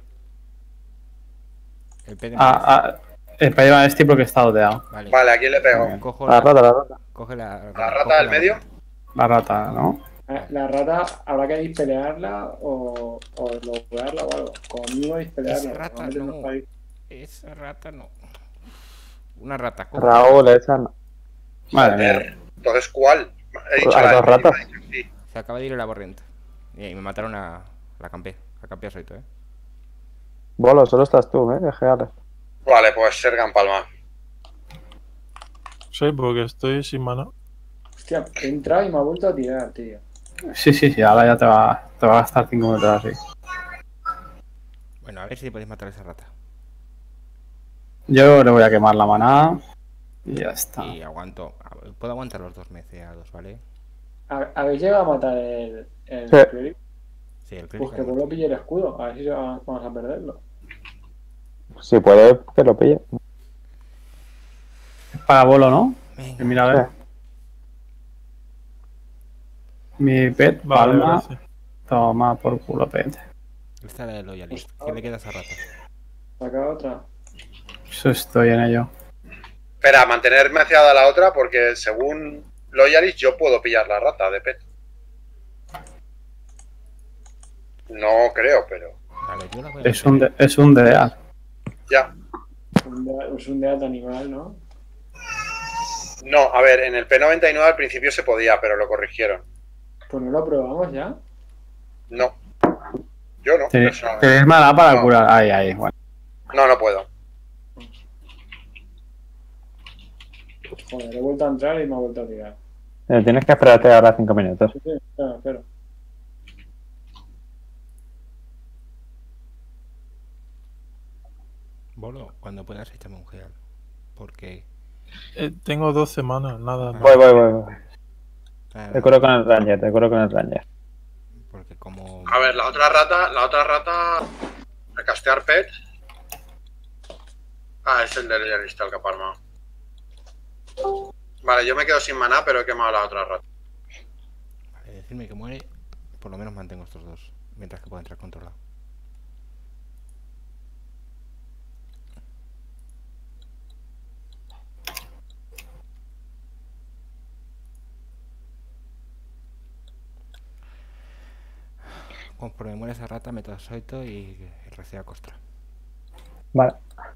B: El pet de
D: El pedido es tipo que está oteado.
B: Vale.
E: Vale, ¿a quién le pego?
B: Cojo
C: La rata.
B: Coge la
E: ¿La rata del medio?
D: La rata, ¿no?
A: La rata, habrá que dispelearla o loguearla o algo. Conmigo dispelearla.
B: Esa rata
A: normalmente
B: no.
A: nos paráis.
B: Esa rata no. Una rata. coge.
C: Raúl, esa no.
D: Madre mía.
E: Entonces, ¿cuál? He dicho
C: ¿Hay
E: la
C: dos
E: del medio,
C: ratas?
E: me ha dicho, sí.
B: Se acaba de ir el aborrente. Y me mataron a la campé. A campear soy tú,
C: Bolo, solo estás tú, que geales.
E: Vale, pues Sergan Palma.
G: Sí, porque estoy sin mana.
A: Hostia, he entrado y me ha vuelto a tirar, tío.
D: Sí, ahora ya te va a gastar 5 metros así.
B: Bueno, a ver si podéis matar a esa rata.
D: Yo le voy a quemar la maná y ya está.
B: Y aguanto. Puedo aguantar los 2 meceados, ¿vale?
A: ¿Habéis llegado a matar el
C: Sí.
A: clérigo?
B: Sí, el
A: Pues que
B: crítico.
A: vuelva a pillar el escudo. A ver si vamos a perderlo.
C: Si puede, que lo pille.
D: Es para bolo, ¿no?
B: Venga.
D: Mira, a ver. Mi pet,
G: Vale,
D: palma.
G: gracias.
D: Toma por culo, pet.
B: Esta es la de Loyalist. ¿Qué le queda a esa rata?
A: Saca otra.
D: Eso estoy en ello.
E: Espera, mantenerme hacia la otra porque según Loyalist yo puedo pillar la rata de pet. No creo, pero...
B: Vale, yo la voy a
D: Es un DEA.
E: Ya.
A: Es un death animal, ¿no?
E: No, a ver, en el P99 al principio se podía, pero lo corrigieron.
A: Pues no lo probamos ya.
E: No. Yo no, personalmente.
D: ¿Tenéis mana para
E: No.
D: curar? Ahí, bueno.
E: No puedo.
A: Joder, he vuelto a entrar y me ha vuelto a tirar.
C: Tienes que esperarte ahora 5 minutos.
A: Sí, espera.
B: Bolo, cuando puedas échame un gel. Porque...
G: Tengo 12 manas, nada.
C: Voy.
B: Ah,
C: Te curo con el Ranger.
B: porque como...
E: A ver, la otra rata... A castear pet. Ah, es el de Loyalist el que ha palmado. Vale, yo me quedo sin maná, pero he quemado la otra rata.
B: Vale, decirme que muere, por lo menos mantengo estos dos. Mientras que pueda entrar controlado. Conforme muere esa rata, meto a Soito y recibo a Costra.
C: Vale.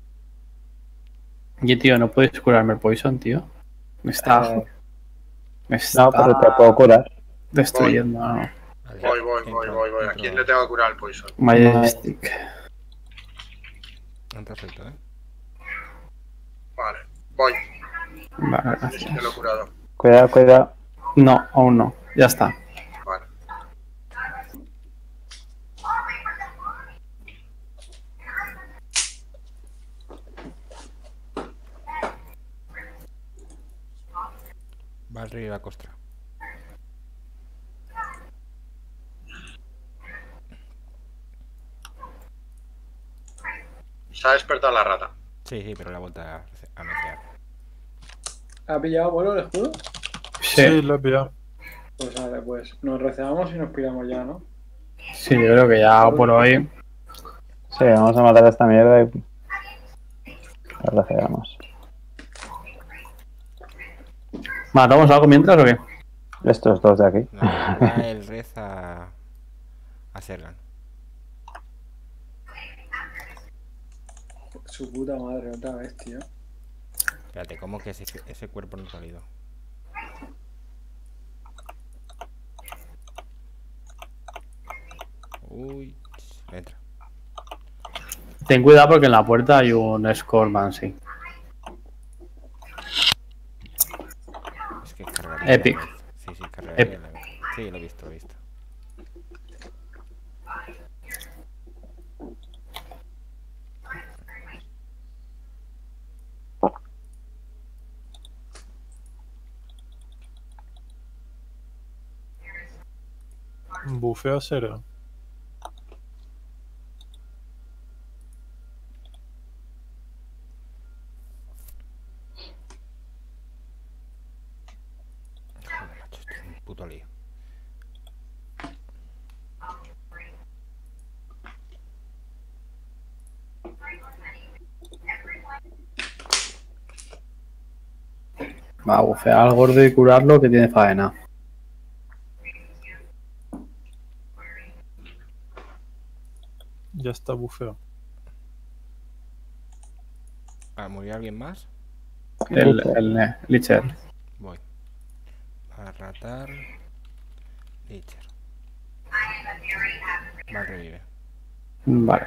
D: Y tío, no puedes curarme el poison, tío. Me está
C: No, pero te puedo curar.
D: destruyendo. No.
B: Vale,
E: Voy. ¿A quién le tengo que curar el poison?
D: Majestic.
B: Entra Soito,
E: Vale, voy.
D: Vale,
E: Yo sí que lo he
D: gracias.
E: curado.
C: Cuidado.
D: No, aún no. Ya está.
E: Vale.
B: Va al río a Costra.
E: Se ha despertado la rata.
B: Sí, pero la vuelta a mecear.
A: ¿Ha pillado vuelo el escudo?
G: Sí, lo he pillado.
A: Pues vale, pues nos recebamos y nos piramos ya, ¿no?
D: Sí, yo creo que ya por hoy.
C: Sí, vamos a matar a esta mierda y... Gracias.
D: ¿Matamos algo mientras o qué?
C: Estos dos de aquí.
B: No, va el red a Sergan.
A: Su puta madre, otra vez, tío.
B: Espérate, ¿cómo que ese cuerpo no ha salido? Uy, entra.
D: Ten cuidado porque en la puerta hay un Scoreman, sí.
B: Es que cargaría.
D: Epic.
B: Sí, cargaría.
D: Epic.
B: Sí, lo he visto,
G: Bufeo cero.
B: Joder, macho, esto es un puto lío.
D: Va a bufear al gordo y curarlo que tiene faena.
G: Ya está bufeo.
B: ¿Murió alguien más?
D: El Licher.
B: Voy. A ratar. Licher. Va, revive.
D: Vale.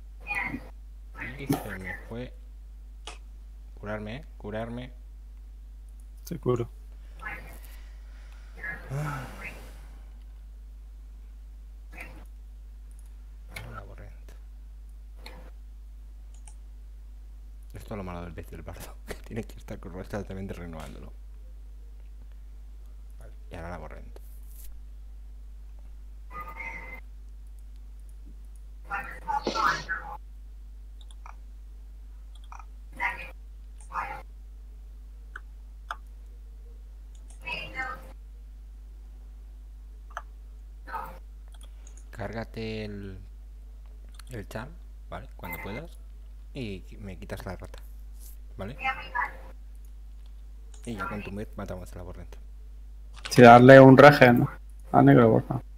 B: Y se me fue. Curarme, curarme.
G: Seguro.
B: La corriente. Esto es lo malo del pez del bardo. Que tiene que estar constantemente renovándolo. Vale, y ahora la corriente. Cárgate el chal, ¿vale? Cuando puedas. Y me quitas la rata, ¿vale? Y ya con tu med matamos a la corriente.
D: Tirarle un regen a negro, por favor.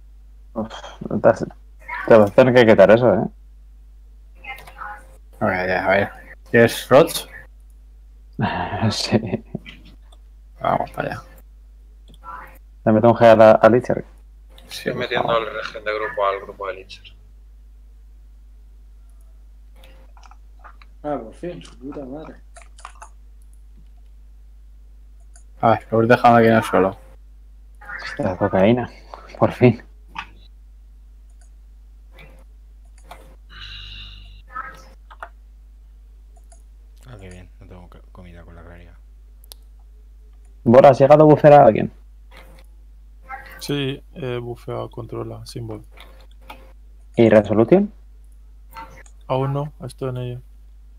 C: Te vas a tener que quitar eso, ¿eh?
D: A ver. ¿Es Roach?
C: Sí.
D: Vamos para allá.
C: Le meto un G a Licher.
D: Sí,
E: Estoy metiendo el regen de grupo al grupo de Licher.
A: Ah, por fin, su puta madre.
D: A ver, lo voy dejando aquí en el suelo.
C: La cocaína. Por fin.
B: Ah, qué bien, no tengo comida con la clériga.
C: Bora, ¿has llegado a bufear a alguien?
G: Sí, bufeo controla, símbolo.
C: ¿Y Resolution?
G: Aún no, estoy en ello.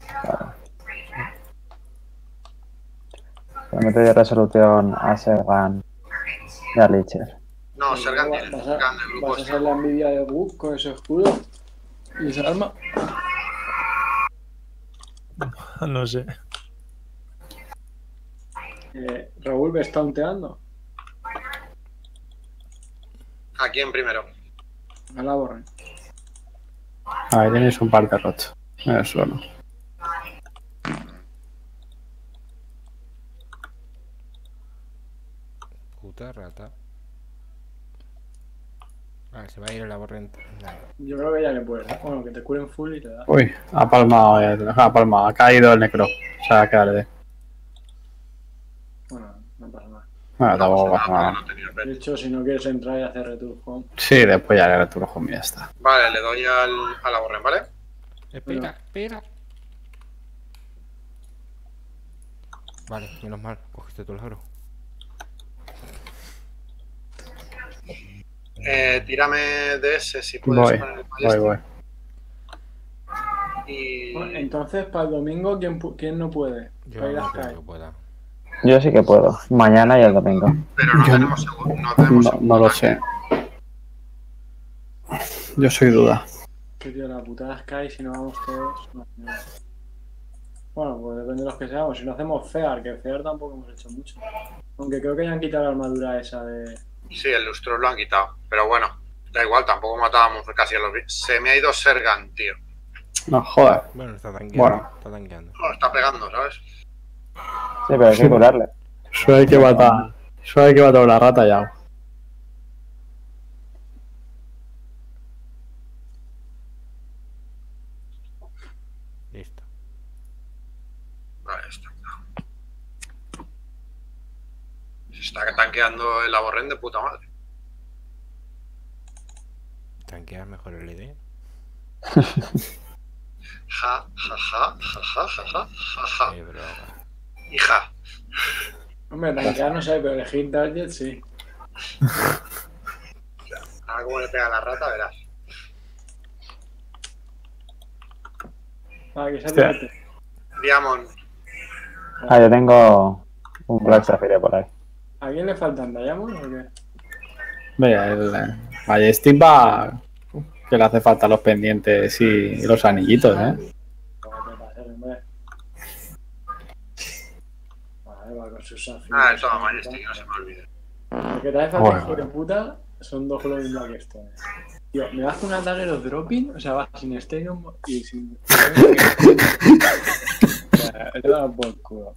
C: Le meto yo Resolution a Sergan y a Licher.
E: No, Sergan tiene.
A: ¿Vas
E: Sergan de grupo
A: a hacer la envidia de Bug con ese escudo? ¿Y esa arma?
G: No sé.
A: Raúl me está taunteando.
E: ¿A quién primero?
A: A la borren.
D: Ahí tenéis un par de Roach en el suelo.
B: Puta rata. Vale, se va a ir a la corriente.
A: Yo creo que ya le puedes dar. Bueno, que te curen full y te da.
D: Uy, ha palmado, ha palmado. Ha caído el necro. O sea, quedarle.
A: Bueno, no pasa nada.
D: Bueno, tampoco pasa
E: porque
D: nada.
E: no tenía
A: De
E: pen.
A: hecho, si no quieres entrar y hacer return home.
D: Sí, después ya le returno y ya está.
E: Vale, le doy a la borren, ¿vale?
B: Espera, espera. Vale, menos mal, cogiste todo el oro.
E: Tírame de ese si puedes con el ballesta.
D: Voy.
E: Y
A: Bueno, entonces, para el domingo, ¿quién no puede?
B: Yo
A: Para ir a
B: no creo
A: Sky.
B: que pueda.
C: Yo sí que puedo. Mañana y el domingo.
E: pero no
D: Yo-
E: tenemos seguro. No tenemos
D: No,
E: seguro.
D: no lo sé. Yo soy duda.
A: Que tío, la putada Sky, si no vamos todos. No, no. Bueno, pues depende de los que seamos. Si no hacemos Fear, que Fear tampoco hemos hecho mucho. Aunque creo que hayan quitado la armadura esa de...
E: Sí, el lustro lo han quitado. Pero bueno, da igual, tampoco matábamos casi a los... Se me ha ido Sergan, tío.
D: No, joder.
B: Bueno, está tanqueando.
D: Bueno.
B: Está tanqueando.
E: No, está pegando, ¿sabes?
C: Sí, pero hay que curarle.
D: Solo hay que matar. Solo hay que matar a una rata ya.
B: Listo.
E: Vale, está. Se está tanqueando el aborren de puta madre.
B: Tanquear mejor el ID.
E: Ja, ja, ja, ja, ja, ja, ja, ja, ja.
B: Qué broma.
E: Hija.
A: Hombre, tanquear no sé, pero el hit target sí.
E: Ahora cómo le pega a la rata, verás.
A: Ah, que se
D: Hostia.
A: advierte.
E: Diamond.
C: Ah, yo tengo un Black Sapphire por ahí.
A: ¿A quién le faltan Diamond o qué?
D: Mira, el Majestic va. Que le hace falta los pendientes y los anillitos, ¿eh?
A: ¿Cómo te pasa, hombre? Vale, va con sus afines.
E: Ah, el toma Majestic, no se me olvide.
A: Lo que te hace falta, hijo de puta, son dos Glowing Blackstone. Tío, me das una Dagger of Dropping, o sea, vas sin Stadium y sin... Te da por culo.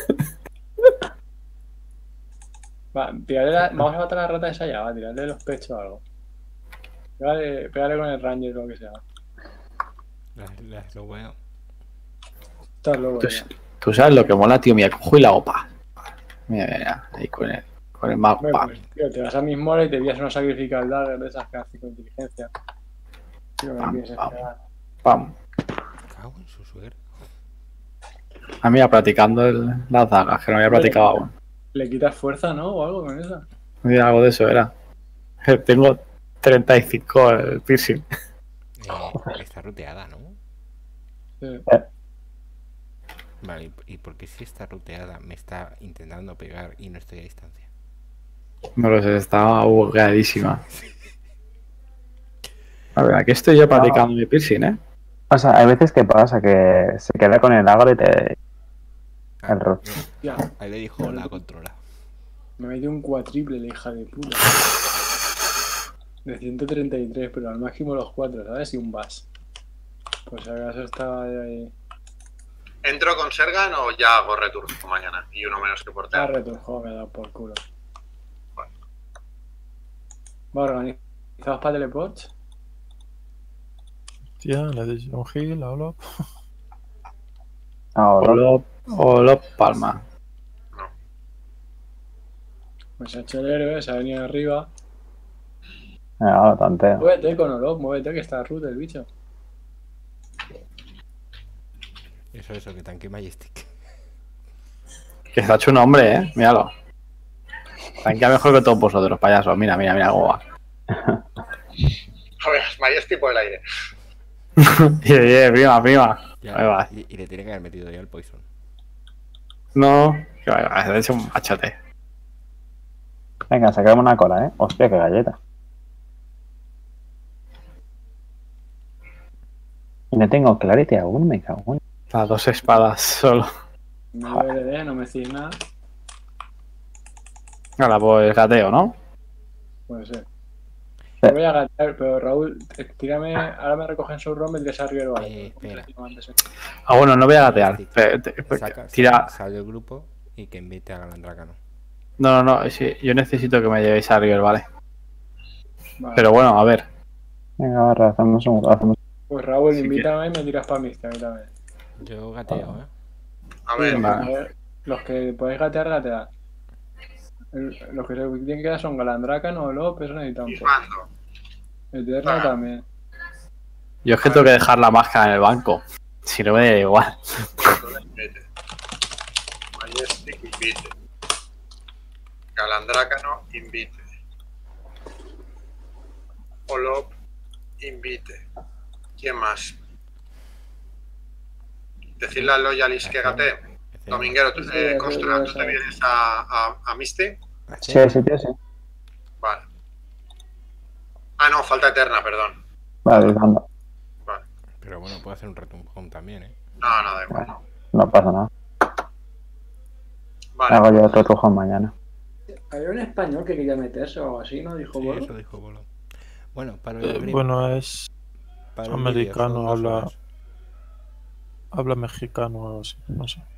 A: Va, vamos a matar a la rata esa ya, va, tirarle los pechos o algo. Pégale con el Ranger o lo que sea.
B: Lo bueno.
A: Estás loco,
D: Pues,
A: ya.
D: tú sabes lo que mola, tío. Mira, cojo y la opa. Mira, mira, ahí con el mago.
A: Hombre, pues, tío, te vas a mis moles y te pillas una Sacrifical Dagger de esas que hace con inteligencia. Tío, me quieres esperar.
D: Pam.
B: Cago en su suegra.
D: Ah, mira, practicando las dagas, que no había practicado aún.
A: Le quitas fuerza, ¿no? O algo con esa.
D: Mira, algo de eso era. Tengo 35 el piercing.
B: Está ruteada, ¿no?
A: Sí.
B: Vale, ¿y por qué si está ruteada me está intentando pegar y no estoy a distancia?
D: No lo sé, estaba bugadísima. A ver, aquí estoy yo practicando mi piercing, ¿eh?
C: O sea, hay veces que pasa que se queda con el agro y te... El rock.
A: Ya,
B: Ahí le dijo la controla.
A: me metió un cuatriple, la hija de puta. De 133, pero al máximo los 4, ¿sabes? Y un bass. Pues si acaso estaba ahí.
E: ¿Entro con Sergan o ya hago return como mañana? Y uno menos que
A: Ah,
E: portear.
A: returjó, me ha dado por culo.
E: Vale.
A: Va, ¿organizados para teleports?
G: Tía, la de John Hill, la Olop.
C: Ahora.
D: O lo palma.
A: Pues se ha hecho el héroe, se ha venido arriba.
C: Ahora tanteo.
A: Muévete con Olop, muévete que está root el bicho.
B: Eso, que tanque Majestic.
D: Que se ha hecho un hombre, ¿eh? Míralo. Tanquea mejor que todos vosotros, payasos. Mira, mira, mira cómo va.
E: A ver, Majestic por el aire.
D: Prima, prima.
B: Ya,
D: Ahí va.
B: y le tiene que haber metido ya el poison.
D: No, que va, se ha hecho un machote.
C: Venga, sacamos una cola, ¿eh? Hostia, qué galleta. Y no tengo clarity aún, me cago en...
D: Las dos espadas solo.
A: No me LD, no me decís nada.
D: Ahora pues gateo, ¿no?
A: Puede ser. Te voy a gatear, pero Raúl, tírame. Ahora me recogen su rom, me tiras arriba o algo.
B: Espera.
D: Ah, bueno, no voy a gatear. Tira.
B: Sale del grupo y que invite a Galandrácano.
D: No, no, no. Sí, yo necesito que me llevéis a River, ¿vale?
A: Vale.
D: Pero bueno, a ver.
C: Venga, ahora hacemos un...
A: Pues Raúl,
D: Si
A: invítame y me tiras para mí, también.
B: Yo gateo, ¿eh?
E: A ver,
D: Vale.
A: Los que podéis gatear, gatear. Los que se tienen que quedar son Galandrácano, López, eso necesitan un poco.
E: mando.
A: Eterno también.
D: Yo es que tengo que dejar la máscara en el banco. Si no me da igual.
E: Invite. Majestic, invite. Galandrácano, invite. Olop, invite. ¿Quién más? Decirle al Loyalis que gate. Dominguero, tú, Costra, ¿tú te vienes a Misty?
C: Sí, sí, tío, sí.
E: Vale. Ah, no, falta Eterna, perdón.
C: Vale, anda.
E: Vale.
B: Pero bueno, puedo hacer un return home también, ¿eh?
E: No, no, da igual.
C: No pasa nada.
E: Vale,
C: Hago yo otro trujón mañana.
A: Había un español que quería meterse o algo así, ¿no? Dijo
B: Sí,
A: Bolo.
B: eso dijo Bolo. Bueno, para el stream,
G: Bueno, es
B: para el vídeo,
G: americano,
B: son 2 horas.
G: habla mexicano o algo así, no sé.